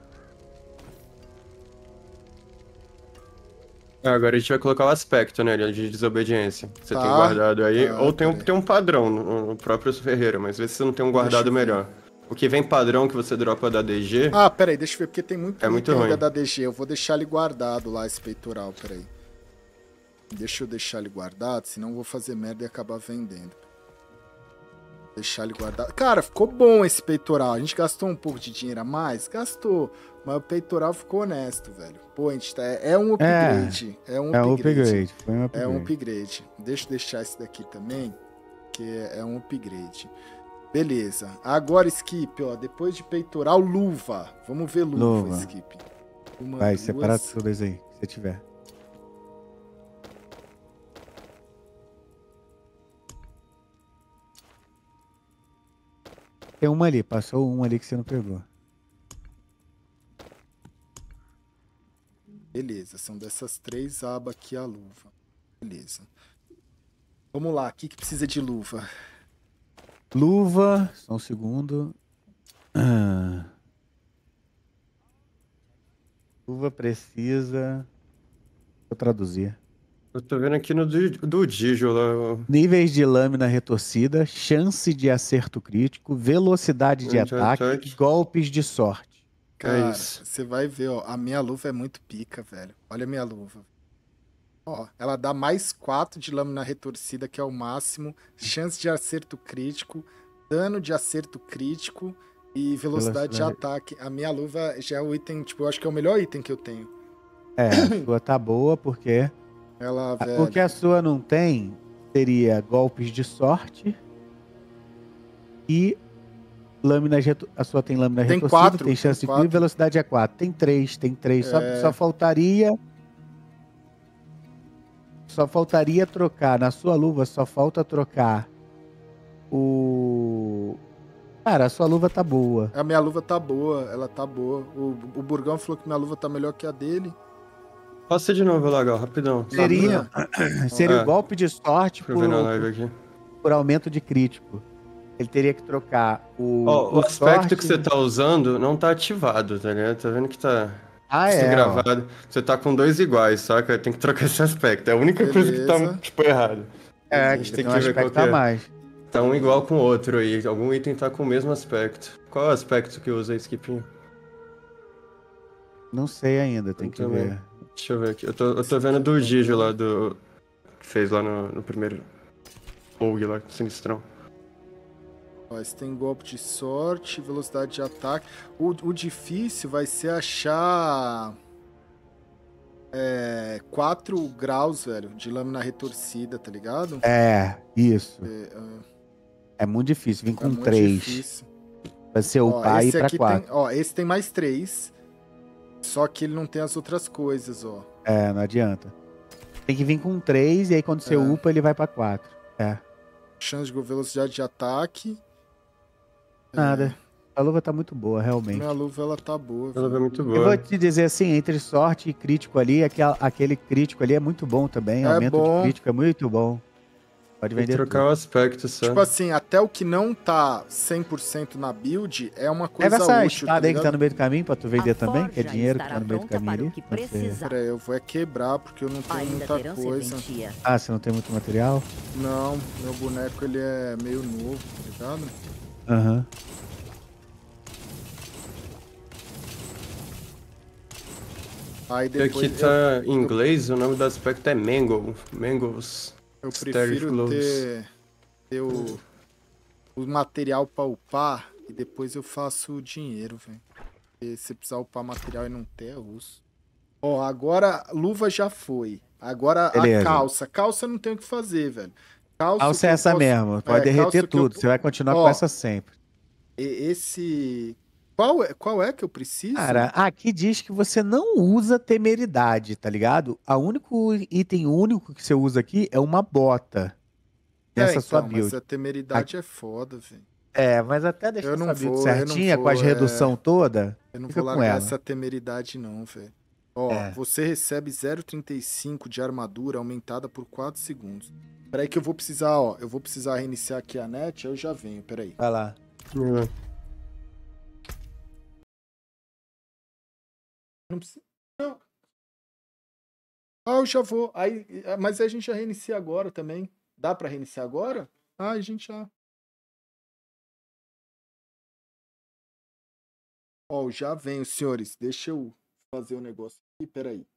Ah, agora a gente vai colocar o aspecto, né, de desobediência. Você Tá. tem guardado aí. Tá, ou tem um, peraí. tem um padrão no, no próprio Ferreira, mas vê se você não tem um guardado eu ver. melhor. O que vem padrão que você dropa da D G. Ah, peraí, deixa eu ver, porque tem muito É muito item ainda ruim. da D G. Eu vou deixar ele guardado lá, esse peitoral, peraí. Deixa eu deixar ele guardado, senão eu vou fazer merda e acabar vendendo. Deixar ele guardado. Cara, ficou bom esse peitoral. A gente gastou um pouco de dinheiro a mais? Gastou. Mas o peitoral ficou honesto, velho. Pô, a gente tá... É um upgrade. É, é um É um upgrade. upgrade. Foi um upgrade. É um upgrade. Deixa eu deixar esse daqui também, que é um upgrade. Beleza. Agora, Skip, ó. Depois de peitoral, luva. Vamos ver luva, Luva. Skip. Uma, Vai, duas... separa todas aí, se você tiver. Tem uma ali, passou uma ali que você não pegou. Beleza, são dessas três abas aqui a luva. Beleza. Vamos lá, o que, que precisa de luva? Luva, só um segundo. Ah. Luva precisa. Vou traduzir. Eu tô vendo aqui no do, do Digio lá. Níveis de lâmina retorcida, chance de acerto crítico, velocidade de De ataque, ataque. golpes de sorte. Cara, isso. você vai ver, ó. A minha luva é muito pica, velho. Olha a minha luva. Ó, ela dá mais quatro de lâmina retorcida, que é o máximo. Chance de acerto crítico, dano de acerto crítico e velocidade, de Velocidade. ataque. A minha luva já é o item, tipo, eu acho que é o melhor item que eu tenho. É, a sua tá boa porque. Ela, velho. Porque a sua não tem seria golpes de sorte e lâminas reto... a sua tem lâmina Tem retorcida, quatro, tem chance tem de quatro. crítico, velocidade é quatro. Tem três, tem três. Só, É. só faltaria só faltaria trocar na sua luva, só falta trocar o Cara, a sua luva tá boa. A minha luva tá boa, ela tá boa. O, o Burgão falou que minha luva tá melhor que a dele. Passa de novo, Lagal, rapidão. Seria seria É. o golpe de sorte Deixa eu por, ver na live aqui. por aumento de crítico. Ele teria que trocar o, Ó, o aspecto sorte- que você tá usando não tá ativado, tá ligado? Tá vendo que tá Ah, isso é, ó. gravado. Você tá com dois iguais, saca? Tem que trocar esse aspecto. É a única coisa que Beleza. tá, tipo, errado. É, A que gente tem tem um que ver aspecto qual que a é. mais. Tá um igual com o outro aí. Algum item tá com o mesmo aspecto. Qual é o aspecto que usa, Skipinho? Não sei ainda, tem Eu que também. ver. Deixa eu ver aqui. Eu tô, eu tô vendo do Gigi lá, do... que fez lá no, no primeiro Rogue lá, sinistrão. Ó, esse tem golpe de sorte, velocidade de ataque. O, o difícil vai ser achar... É... quatro graus, velho, de lâmina retorcida, tá ligado? É, isso. É, É muito difícil, vir é com muito três. difícil. Vai ser Ó, upar e ir esse pra aqui quatro. tem, ó, esse tem mais três. Só que ele não tem as outras coisas, ó. É, não adianta. Tem que vir com três e aí quando você É. upa ele vai pra quatro. É. Chance de velocidade de ataque. Nada. A luva tá muito boa, realmente. Minha luva, ela tá boa. Ela velho. é muito Eu boa. vou te dizer assim, entre sorte e crítico ali, aquele, aquele crítico ali é muito bom também. É Aumento bom. de crítico é muito bom. Pode Tem que vender trocar tudo. o aspecto só. Tipo assim, até o que não tá cem por cento na build é uma coisa Leva essa útil, espada tá aí que tá ligado? no meio do caminho pra tu vender A também, que é forja dinheiro que estará tá no meio do pronta caminho para ali. o que Pra você- precisar. Pera aí, eu vou é quebrar porque eu não tenho Ainda muita terão coisa. serventia. Ah, você não tem muito material? Não, meu boneco ele é meio novo, tá ligado? Aham. Aí E depois aqui tá em inglês, o nome do aspecto é Mango. Mangos. eu, eu Stereo prefiro Gloves. ter, ter o, o material pra upar e depois eu faço o dinheiro, velho. Porque se precisar upar material e não ter, é russo. Ó, agora luva já foi. Agora Beleza. a calça. Calça não tem o que fazer, velho. Calça, Alça que é eu essa posso- mesmo, pode é, calça derreter que eu- tudo. Você vai continuar Ó, com essa sempre. E- Esse. Qual é, qual é que eu preciso? Cara, aqui diz que você não usa temeridade, tá ligado? O único item único que você usa aqui é uma bota. Nessa é, sua então, build. mas a temeridade é foda, velho. É, mas até deixar Eu não essa build vou, eu não certinha, com vou, as é. redução toda. Eu não Fica vou com largar ela. essa temeridade, não, velho. Ó, É. você recebe zero vírgula trinta e cinco de armadura aumentada por quatro segundos. Peraí que eu vou precisar, ó. Eu vou precisar reiniciar aqui a net, eu já venho, peraí. Vai lá. É. Não precisa. Não. Ah, eu já vou. Aí, mas a gente já reinicia agora também. Dá pra reiniciar agora? Ah, a gente já. Ó, já venho, senhores. Deixa eu fazer o negócio aqui, peraí.